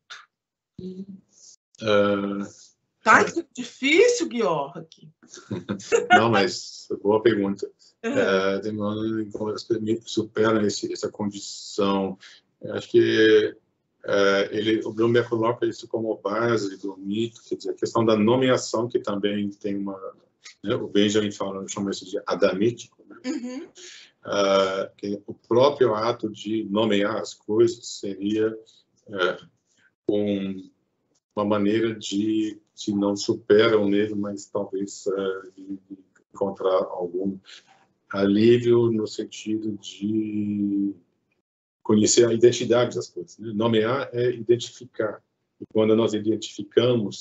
Uh, tá é. Difícil, Guior, aqui. Não, mas boa pergunta. É, tem como superam esse, essa condição. Eu acho que é, ele, o Bloomberg coloca isso como base do mito, quer dizer, a questão da nomeação, que também tem uma... Né, o Benjamin fala, chama isso de adamítico, né? Uhum. Uh, que o próprio ato de nomear as coisas seria é, um, uma maneira de, se não superam nele, mas talvez é, de, de encontrar algum alívio no sentido de conhecer a identidade das coisas, né? Nomear é identificar. E quando nós identificamos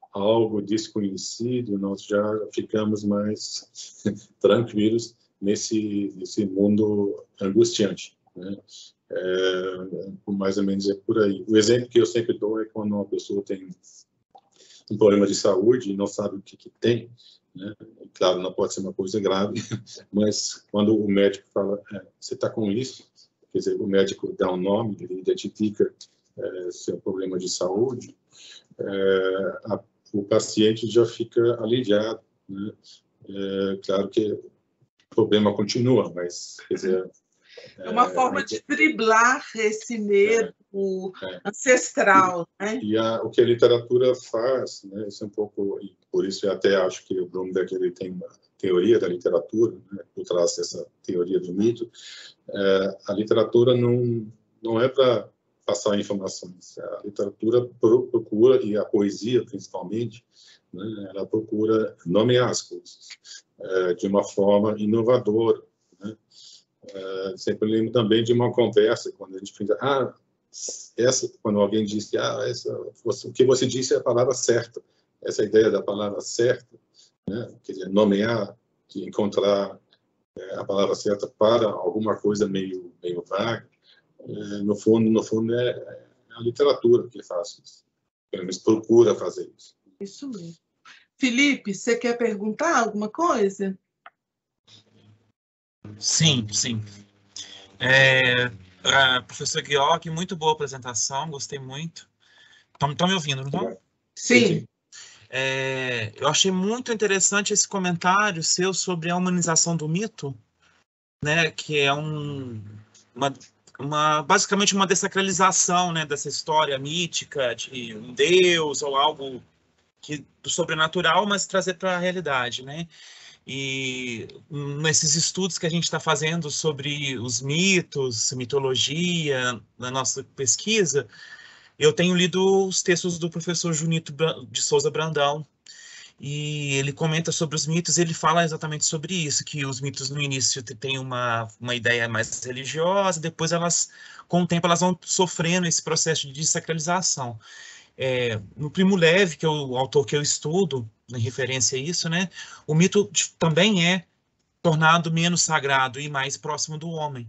algo desconhecido, nós já ficamos mais tranquilos nesse, nesse mundo angustiante, né? É, mais ou menos é por aí. O exemplo que eu sempre dou é quando uma pessoa tem um problema de saúde e não sabe o que, que tem, né? Claro, não pode ser uma coisa grave, mas quando o médico fala, é, você está com isso, quer dizer, o médico dá um nome, ele identifica é, seu problema de saúde, é, a, o paciente já fica aliviado, né? É, claro que o problema continua, mas, quer dizer... É uma é, forma de driblar esse medo é, é. ancestral, né? E a, o que a literatura faz, né, isso é um pouco, e por isso eu até acho que o Bloomberg ele tem uma teoria da literatura, né, por trás dessa teoria do mito. É, a literatura não não é para passar informações. A literatura procura, e a poesia principalmente, né, ela procura nomear as coisas é, de uma forma inovadora, né? É, sempre lembro também de uma conversa quando a gente pensa, ah, essa, quando alguém disse, ah, essa, você, o que você disse é a palavra certa. Essa ideia da palavra certa, né? Quer dizer, nomear, de encontrar é, a palavra certa para alguma coisa meio meio vaga, é, no fundo, no fundo é, é a literatura que faz isso. Pelo menos procura fazer isso. Isso mesmo. Felipe, você quer perguntar alguma coisa? Sim, sim. É, uh, professor Georg, muito boa apresentação, gostei muito. Estão me ouvindo, não estão? Sim. É, eu achei muito interessante esse comentário seu sobre a humanização do mito, né, que é um, uma, uma, basicamente uma dessacralização, né, dessa história mítica de um deus ou algo que, do sobrenatural, mas trazer para a realidade, né? E nesses estudos que a gente está fazendo sobre os mitos, mitologia, na nossa pesquisa, eu tenho lido os textos do professor Junito de Souza Brandão, e ele comenta sobre os mitos, ele fala exatamente sobre isso, que os mitos no início têm uma, uma ideia mais religiosa, depois elas, com o tempo, elas vão sofrendo esse processo de desacralização. É, no Primo Levi, que é o autor que eu estudo, em referência a isso, né, o mito também é tornado menos sagrado e mais próximo do homem.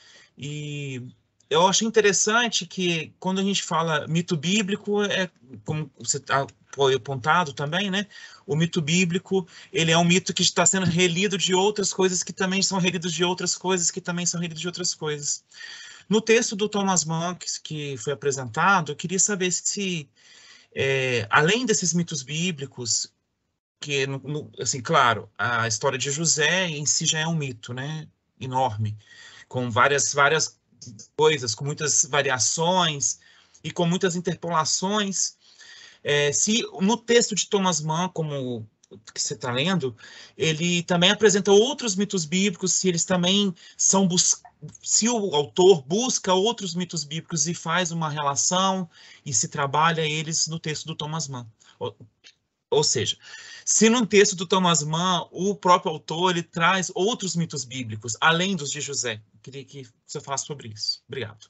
E eu acho interessante que, quando a gente fala mito bíblico, é, como você foi apontado também, né, o mito bíblico, ele é um mito que está sendo relido de outras coisas que também são relidos de outras coisas que também são relidos de outras coisas. No texto do Thomas Mann, que foi apresentado, eu queria saber se, é, além desses mitos bíblicos, que, no, no, assim, claro, a história de José em si já é um mito, né, enorme, com várias, várias coisas, com muitas variações e com muitas interpolações. É, se no texto de Thomas Mann, como que você está lendo, ele também apresenta outros mitos bíblicos, se eles também são bus- se o autor busca outros mitos bíblicos e faz uma relação e se trabalha eles no texto do Thomas Mann. Ou, ou seja, se no texto do Thomas Mann o próprio autor ele traz outros mitos bíblicos, além dos de José. Eu queria que você falasse sobre isso. Obrigado.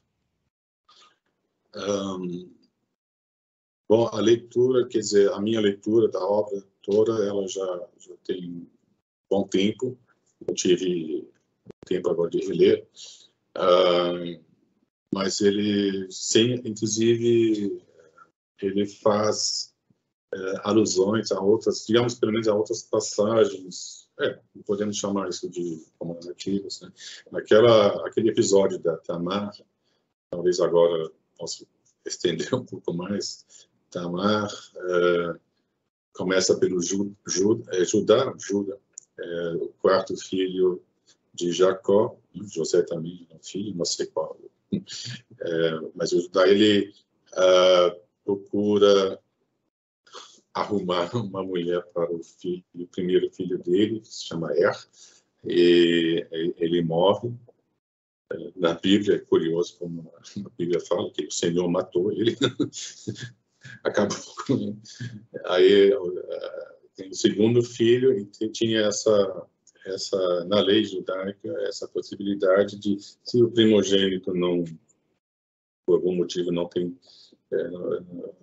Um, bom, a leitura, quer dizer, a minha leitura da obra toda, ela já, já tem um bom tempo. Eu tive tempo agora de reler. Uh, mas ele, sem, inclusive, ele faz é, alusões a outras, digamos, pelo menos a outras passagens, é, podemos chamar isso de como narrativas, né? Naquela, aquele episódio da Tamar, talvez agora possa estender um pouco mais. Tamar é, começa pelo Ju, Ju, é, Judá, Juda, é, o quarto filho de Jacó, José também é um filho, não sei qual, é, mas o Judá, ele uh, procura arrumar uma mulher para o, filho, o primeiro filho dele, que se chama Er, e ele morre. Na Bíblia, é curioso como a Bíblia fala que o Senhor matou ele. Acabou com... Aí tem o segundo filho, e tinha essa, essa, na lei judaica, essa possibilidade de, se o primogênito não, por algum motivo, não tem, é, não,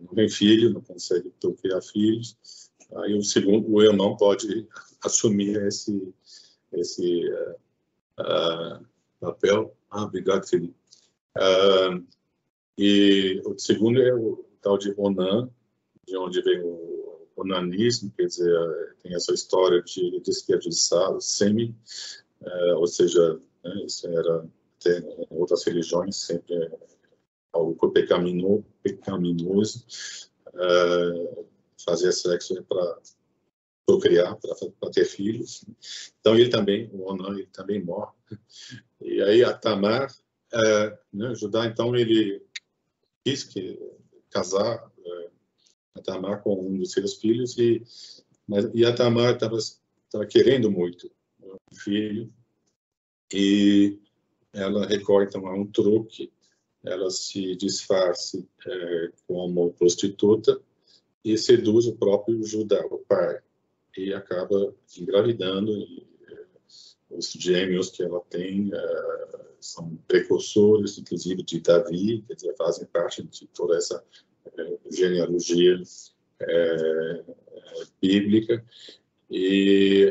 não tem filho, não consegue criar filhos. Aí o segundo, o irmão pode assumir esse, esse uh, uh, papel. Ah, obrigado, Felipe. Uh, e o segundo é o tal de Onan, de onde vem o onanismo, quer dizer, tem essa história de desperdiçar o sêmen, uh, ou seja, né, isso era até em outras religiões sempre algo pecaminoso, pecaminoso. Uh, fazer sexo é para procriar, para ter filhos. Então ele também, o Onan, ele também morre. E aí a Tamar, uh, né, Judá, então ele quis que, casar uh, a Tamar com um dos seus filhos, e, mas, e a Tamar estava querendo muito um filho, e ela recorre então a um truque. Ela se disfarça é, como prostituta e seduz o próprio Judá, o pai, e acaba engravidando. E, é, os gêmeos que ela tem é, são precursores, inclusive, de Davi, quer dizer, fazem parte de toda essa é, genealogia é, bíblica. E,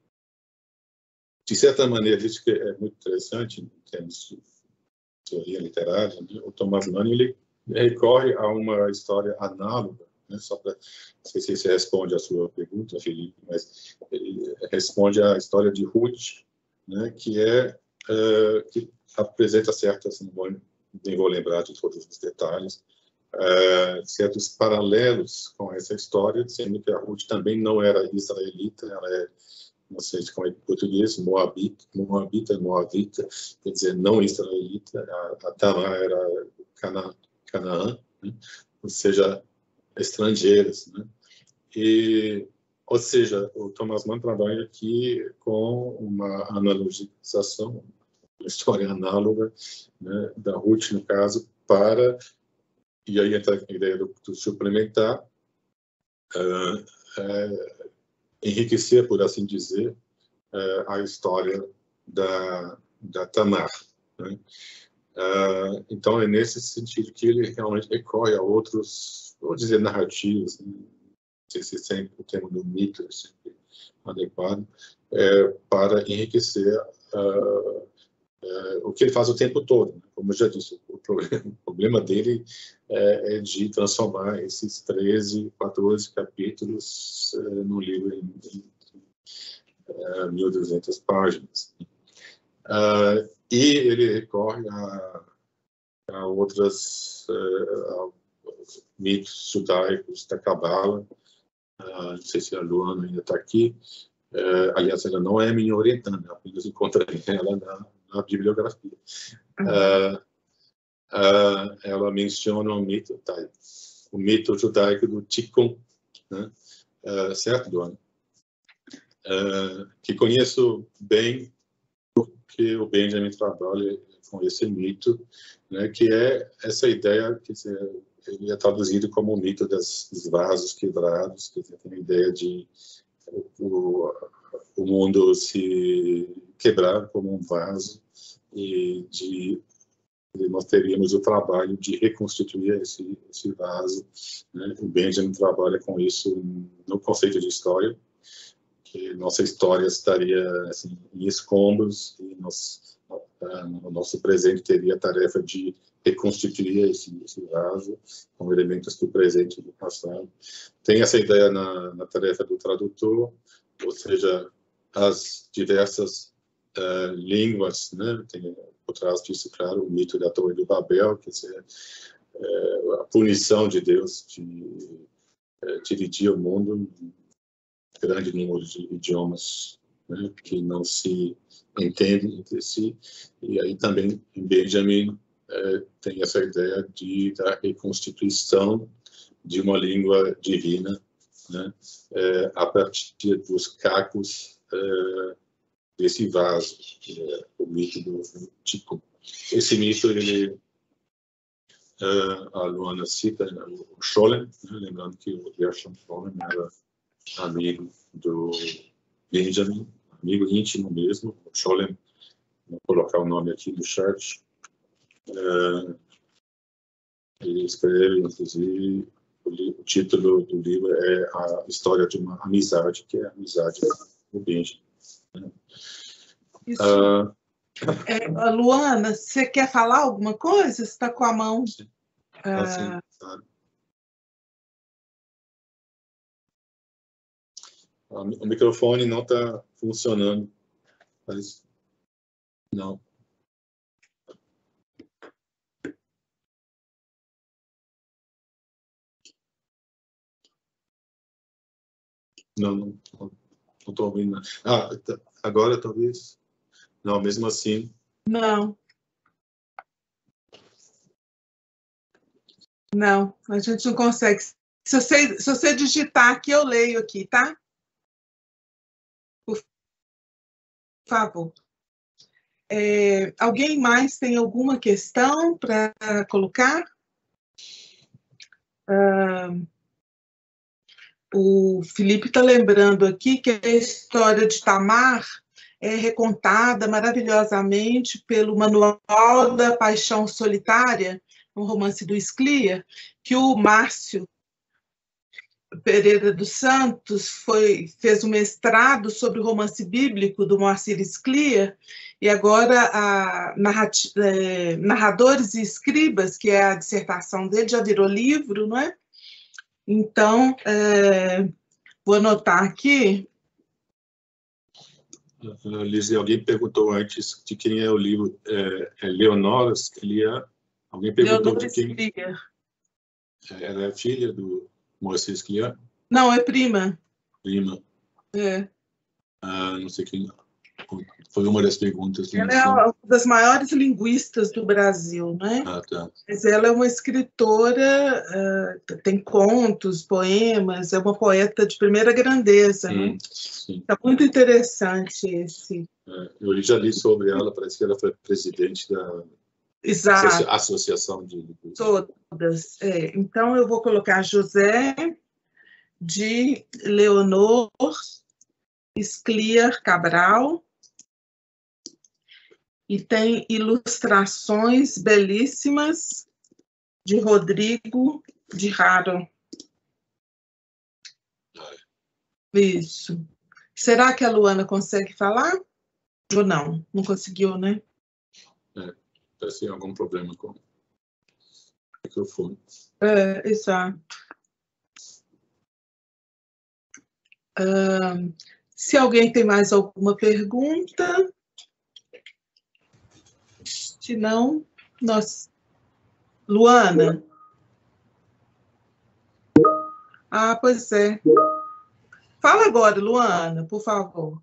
de certa maneira, isso que é muito interessante em termos de teoria literária, né? O Thomas Mann ele recorre a uma história análoga, né? Só para, não sei se você responde a sua pergunta, Felipe, mas ele responde à história de Ruth, né? Que é uh, que apresenta certas, não vou, nem vou lembrar de todos os detalhes, uh, certos paralelos com essa história, sendo que a Ruth também não era israelita, ela é, não sei como é em português, moabita, moabita, moabita, quer dizer, não israelita. A, a Tamar era Cana, Canaã, né? Ou seja, estrangeiras, né? E, ou seja, o Thomas Mann trabalha aqui com uma analogização, uma história análoga, né, da Ruth, no caso, para, e aí entra a ideia do, do suplementar, uh, uh, enriquecer, por assim dizer, uh, a história da, da Tamar, né? Uh, então, é nesse sentido que ele realmente recorre a outros, vou dizer, narrativos, né? Não sei se sempre o termo do mito é sempre adequado, é, para enriquecer uh, uh, o que ele faz o tempo todo, né? Como eu já disse, o problema, o problema dele é, é de transformar esses treze, quatorze capítulos uh, no livro em, em uh, mil e duzentas páginas. Uh, e ele recorre a, a outras uh, a mitos judaicos da Cabala. Uh, não sei se a Luana ainda está aqui. Uh, aliás, ela não é minha orientanda, apenas encontrei ela na, na bibliografia. Uh, uh, ela menciona o mito, tá, o mito judaico do Tikkun, né? Uh, certo, Luana? Uh, que conheço bem, porque o Benjamin trabalha com esse mito, né, que é essa ideia, que ele é traduzido como o mito das, dos vasos quebrados, que tem a ideia de o, o mundo se quebrar como um vaso, e de nós teríamos o trabalho de reconstituir esse, esse vaso, né? O Benjamin trabalha com isso no conceito de história, que nossa história estaria assim, em escombros, e nós, uh, o nosso presente teria a tarefa de reconstituir esse, esse vaso com elementos do presente e do passado. Tem essa ideia na, na tarefa do tradutor, ou seja, as diversas uh, línguas, né? Tem por trás disso, claro, o mito da Torre do Babel, quer dizer, uh, a punição de Deus de uh, dividir o mundo em grande número de idiomas, né, que não se entendem entre si. E aí também Benjamin é, tem essa ideia de da reconstituição de uma língua divina, né, é, a partir dos cacos é, desse vaso, que é o mito do Tikkun. Esse mito, ele, é, a Luana cita, né, o Scholem, né, lembrando que o Gershom Scholem era amigo do Benjamin, amigo íntimo mesmo. O Scholem, vou colocar o nome aqui no chat. É, ele escreve, inclusive, o, o título do livro é A História de uma Amizade, que é a amizade do Benjamin. Né? Isso. Uh, é, Luana, você quer falar alguma coisa? Você está com a mão... Sim. Assim, Uh... sabe? O microfone não está funcionando. Mas não. Não, não estou ouvindo. Ah, agora talvez. Não, mesmo assim. Não. Não, a gente não consegue. Se você, se você digitar aqui, eu leio aqui, tá? Por favor. É, alguém mais tem alguma questão para colocar? Ah, o Felipe está lembrando aqui que a história de Tamar é recontada maravilhosamente pelo Manual da Paixão Solitária, um romance do Scliar, que o Márcio Pereira dos Santos foi, fez um mestrado sobre o romance bíblico do Moacir Scliar, e agora a é, Narradores e Escribas, que é a dissertação dele, já virou livro, não é? Então, é, vou anotar aqui. Liz, alguém perguntou antes de quem é o livro. É, é Leonora Scliar. Alguém perguntou Leonora de quem. Scliar. Ela é filha do Moacir Scliar? Não, é prima. Prima. É. Ah, não sei quem. Foi uma das perguntas. Ela é uma das maiores linguistas do Brasil, né? Ah, tá. Mas ela é uma escritora, uh, tem contos, poemas, é uma poeta de primeira grandeza. Está hum, né? Muito interessante esse. É, eu já li sobre ela, parece que ela foi presidente da Exato. Associação de Linguistas. Todas. É. Então, eu vou colocar José de Leonor Scliar Cabral. E tem ilustrações belíssimas de Rodrigo de Haro. Isso. Será que a Luana consegue falar? Ou não? Não conseguiu, né? É, parece que tem algum problema com o microfone. É, exato. Uh, se alguém tem mais alguma pergunta... Se não, nós... Luana? Ah, pois é. Fala agora, Luana, por favor.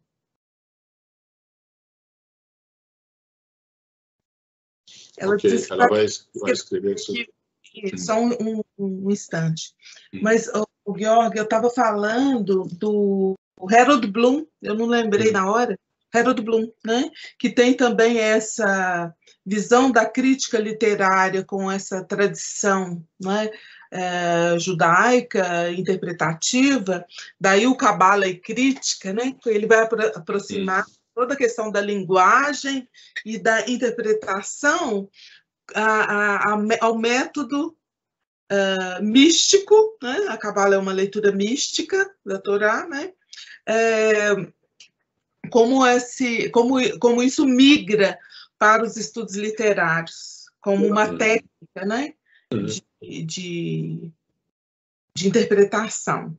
Ela, okay, disse ela vai, vai escrever isso. Só um, um, um instante. Hum. Mas, o Georg, eu estava falando do Harold Bloom, eu não lembrei hum. na hora, Harold Bloom, né? Que tem também essa visão da crítica literária com essa tradição, né? É, judaica, interpretativa, daí o Cabala e crítica, né? Ele vai apro aproximar hum. toda a questão da linguagem e da interpretação a, a, a, ao método uh, místico, né? A Cabala é uma leitura mística da Torá, né? É, como, esse, como, como isso migra para os estudos literários, como uma técnica, né? de, de, de interpretação.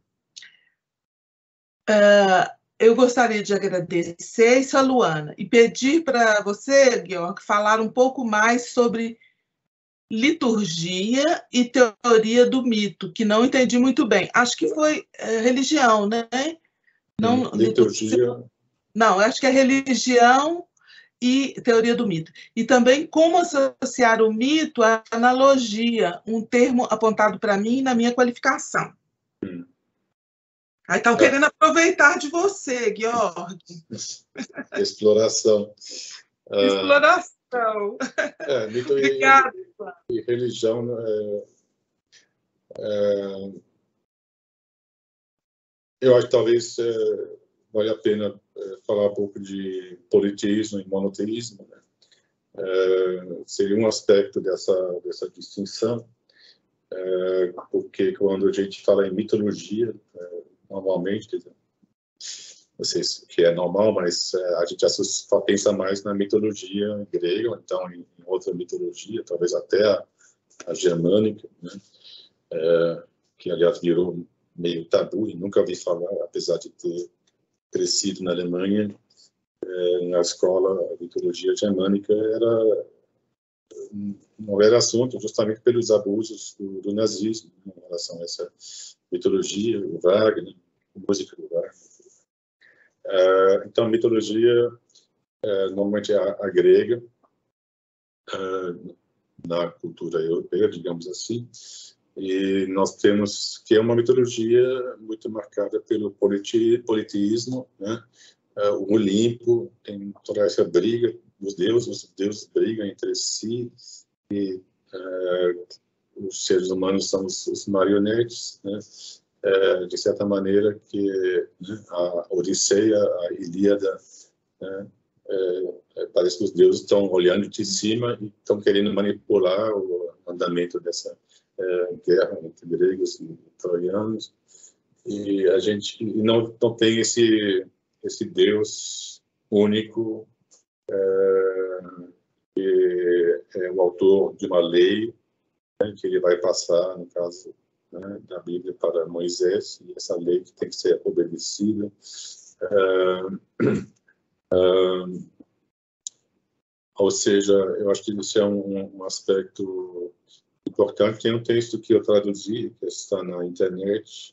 Uh, eu gostaria de agradecer isso a Luana e pedir para você, Georg, falar um pouco mais sobre liturgia e teoria do mito, que não entendi muito bem. Acho que foi é, religião, né? Não, liturgia... liturgia... Não, acho que é religião e teoria do mito. E também como associar o mito à analogia, um termo apontado para mim na minha qualificação. Hum. Aí estão é. querendo aproveitar de você, Georg. Exploração. Exploração. É, mito Obrigada. E, e religião é, é, eu acho que talvez é, vale a pena é, falar um pouco de politeísmo e monoteísmo, né? É, seria um aspecto dessa, dessa distinção. É, é, porque quando a gente fala em mitologia, é, normalmente, quer dizer, não sei se que é normal, mas é, a gente só pensa mais na mitologia grega, então em, em outra mitologia, talvez até a, a germânica, né? É, que aliás virou meio tabu e nunca ouvi falar, apesar de ter crescido na Alemanha. É, na escola, a mitologia germânica era não era assunto, justamente pelos abusos do, do nazismo, né, em relação a essa mitologia, o Wagner, a música do Wagner. É, então, a mitologia é, normalmente é a, a grega, é, na cultura europeia, digamos assim, e nós temos que é uma mitologia muito marcada pelo politi, politeísmo, né? É, o Olimpo tem toda essa briga, os deuses, os deuses brigam entre si, e é, os seres humanos são os, os marionetes, né? É, de certa maneira que, né, a Odisseia, a Ilíada, né, é, parece que os deuses estão olhando de cima e estão querendo manipular o andamento dessa é, guerra entre gregos e troianos, e a gente não, não tem esse esse Deus único é, que é o autor de uma lei, né, que ele vai passar, no caso, né, da Bíblia para Moisés, e essa lei que tem que ser obedecida. É, é, ou seja, eu acho que isso é um, um aspecto importante. Tem um texto que eu traduzi, que está na internet,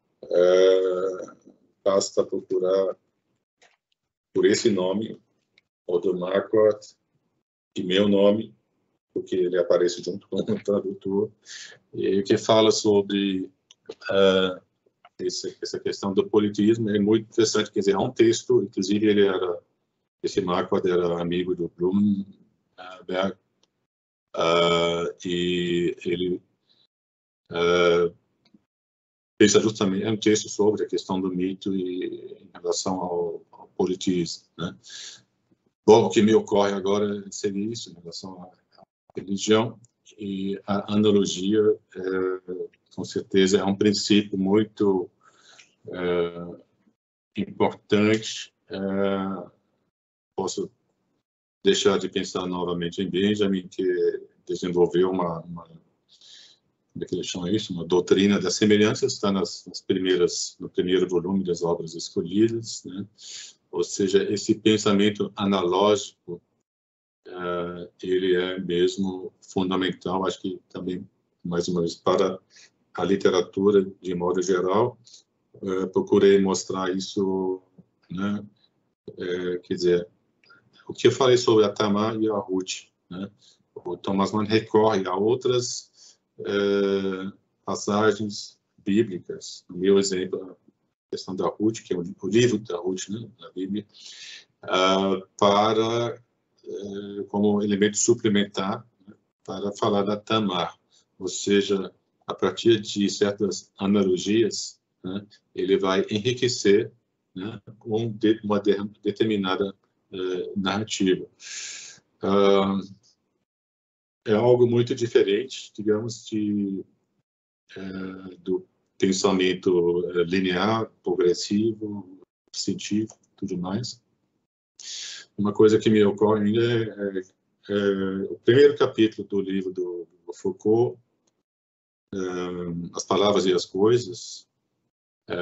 é, basta procurar por esse nome, Odo Marquardt, e meu nome, porque ele aparece junto com o tradutor, e que fala sobre uh, esse, essa questão do politismo. É muito interessante, quer dizer, é um texto, inclusive ele era, esse Marquardt era amigo do Blumenberg, uh, e ele uh, pensa justamente, é um texto sobre a questão do mito e em relação ao, ao politismo, né? Bom, o que me ocorre agora seria isso, em relação à religião, e a analogia, é, com certeza, é um princípio muito é, importante. É, posso deixar de pensar novamente em Benjamin, que desenvolveu uma, uma como é que eles chamam isso? Uma doutrina das semelhanças, está nas, nas primeiras, no primeiro volume das Obras Escolhidas, né? Ou seja, esse pensamento analógico, uh, ele é mesmo fundamental, acho que também, mais uma vez, para a literatura, de modo geral. Uh, procurei mostrar isso, né? Uh, quer dizer, o que eu falei sobre a Tamar e a Ruth, né? O Thomas Mann recorre a outras uh, passagens bíblicas. No meu exemplo, a questão da Ruth, que é o livro da Ruth, né, da Bíblia, uh, para, uh, como elemento suplementar, né, para falar da Tamar. Ou seja, a partir de certas analogias, né, ele vai enriquecer, né, um de, uma de, determinada uh, narrativa. Uh, é algo muito diferente, digamos, de, uh, do pensamento linear, progressivo, científico, tudo mais. Uma coisa que me ocorre ainda é, é, é o primeiro capítulo do livro do, do Foucault, é, As Palavras e as Coisas, é,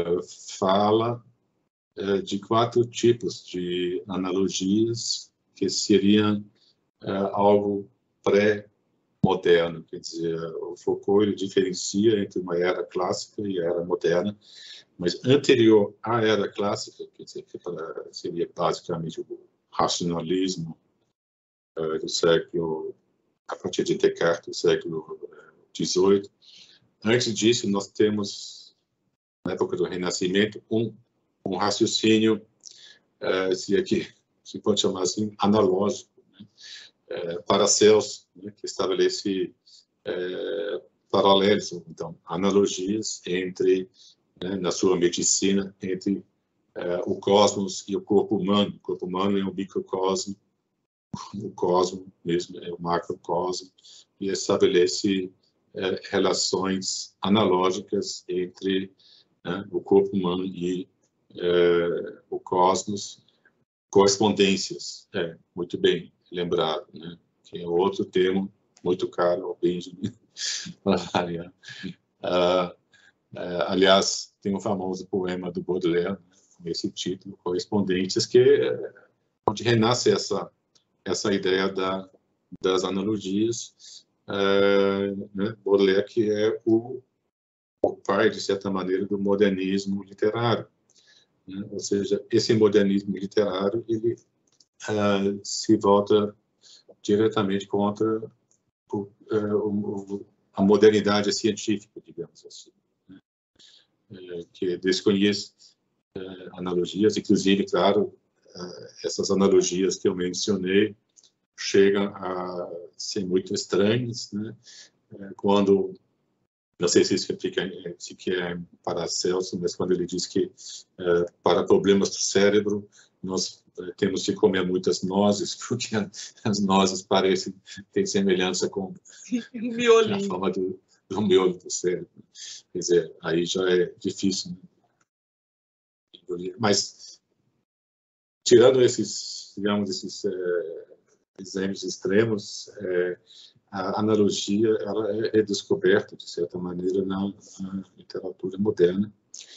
fala é, de quatro tipos de analogias que seriam é, algo pré-moderno. Quer dizer, o Foucault ele diferencia entre uma era clássica e a era moderna, mas anterior à era clássica, quer dizer, que seria basicamente o racionalismo uh, do século, a partir de Descartes, do século dezoito. Antes disso, nós temos, na época do Renascimento, um, um raciocínio, uh, se aqui se pode chamar assim, analógico, né? uh, Paracelso, né? Que estabelece uh, paralelos, então, analogias entre, né, na sua medicina, entre uh, o cosmos e o corpo humano. O corpo humano é um microcosmo, o cosmo mesmo é o macrocosmo, e estabelece é, relações analógicas entre, né, o corpo humano e é, o cosmos, correspondências, é, muito bem lembrado, né, que é outro termo muito caro ao Benjamin. ah, é, aliás, tem um famoso poema do Baudelaire, né, com esse título, Correspondências, que é onde renasce essa, essa ideia da, das analogias, é, né, Baudelaire, que é o, o pai, de certa maneira, do modernismo literário, né? Ou seja, esse modernismo literário, ele é, se volta diretamente contra o, é, o, a modernidade científica, digamos assim, né? É, que desconhece é, analogias, inclusive, claro, é, essas analogias que eu mencionei chegam a ser muito estranhas, né? É, quando, não sei se isso fica, se que é para Celso, mas quando ele diz que é, para problemas do cérebro nós é, temos que comer muitas nozes, porque as nozes parecem ter semelhança com a forma do, do miolo do cérebro. Quer dizer, aí já é difícil, né? Mas, tirando esses, digamos, esses é, exemplos extremos, é, a analogia ela é redescoberta, de certa maneira, na, na literatura moderna,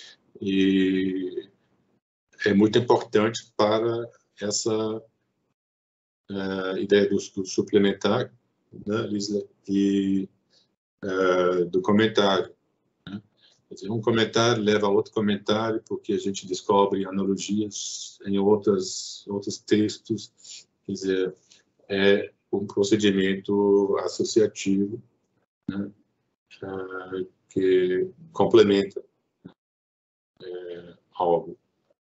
e é muito importante para essa uh, ideia do, do suplementar, né, Lisla, e uh, do comentário, né? Quer dizer, um comentário leva a outro comentário, porque a gente descobre analogias em outras, outros textos. Quer dizer, é um procedimento associativo, né, uh, que complementa uh, algo.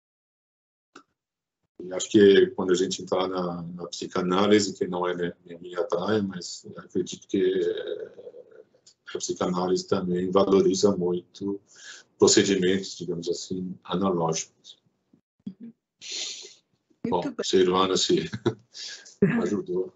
E acho que quando a gente entrar na, na psicanálise, que não é minha praia, mas acredito que a psicanálise também valoriza muito procedimentos, digamos assim, analógicos. Muito Bom, bem. Silvana se ajudou.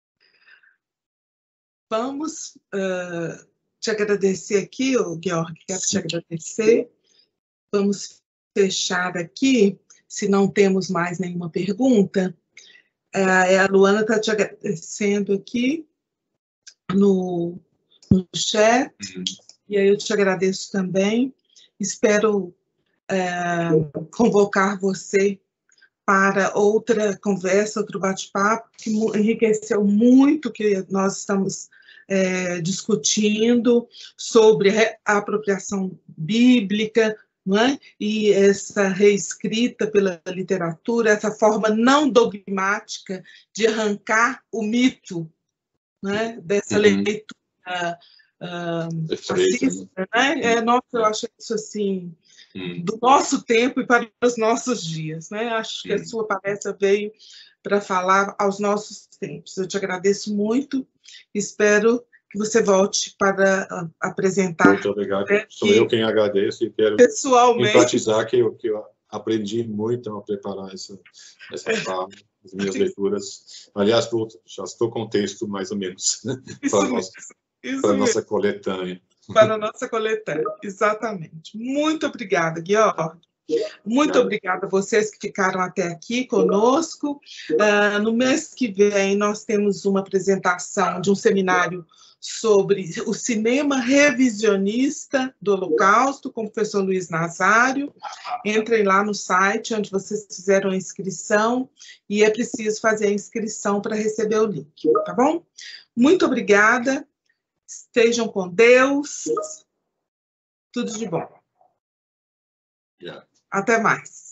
Vamos uh, te agradecer aqui, oh, Georg, quero Sim. te agradecer. Vamos fechar aqui, se não temos mais nenhuma pergunta. Uh, a Luana está te agradecendo aqui no, no chat, uhum. E aí eu te agradeço também. Espero uh, convocar você para outra conversa, outro bate-papo, que enriqueceu muito o que nós estamos é, discutindo sobre a apropriação bíblica, não é? E essa reescrita pela literatura, essa forma não dogmática de arrancar o mito, não é? Dessa uhum. leitura uh, fascista, né? É, nossa, eu acho isso assim... do nosso tempo e para os nossos dias, né? Acho que a sua palestra veio para falar aos nossos tempos. Eu te agradeço muito, espero que você volte para uh, apresentar. Muito obrigado. Sou eu quem agradeço e quero pessoalmente enfatizar que eu, que eu aprendi muito a preparar essa, essa fala, as minhas leituras. Aliás, já estou com o texto mais ou menos para a nossa, para nossa coletânea. Para a nossa coletânea, exatamente. Muito obrigada, Georg. Muito Obrigado. Obrigada a vocês que ficaram até aqui conosco. Uh, no mês que vem, nós temos uma apresentação de um seminário sobre o cinema revisionista do Holocausto, com o professor Luiz Nazário. Entrem lá no site onde vocês fizeram a inscrição e é preciso fazer a inscrição para receber o link, tá bom? Muito obrigada. Estejam com Deus. Tudo de bom. Yeah. Até mais.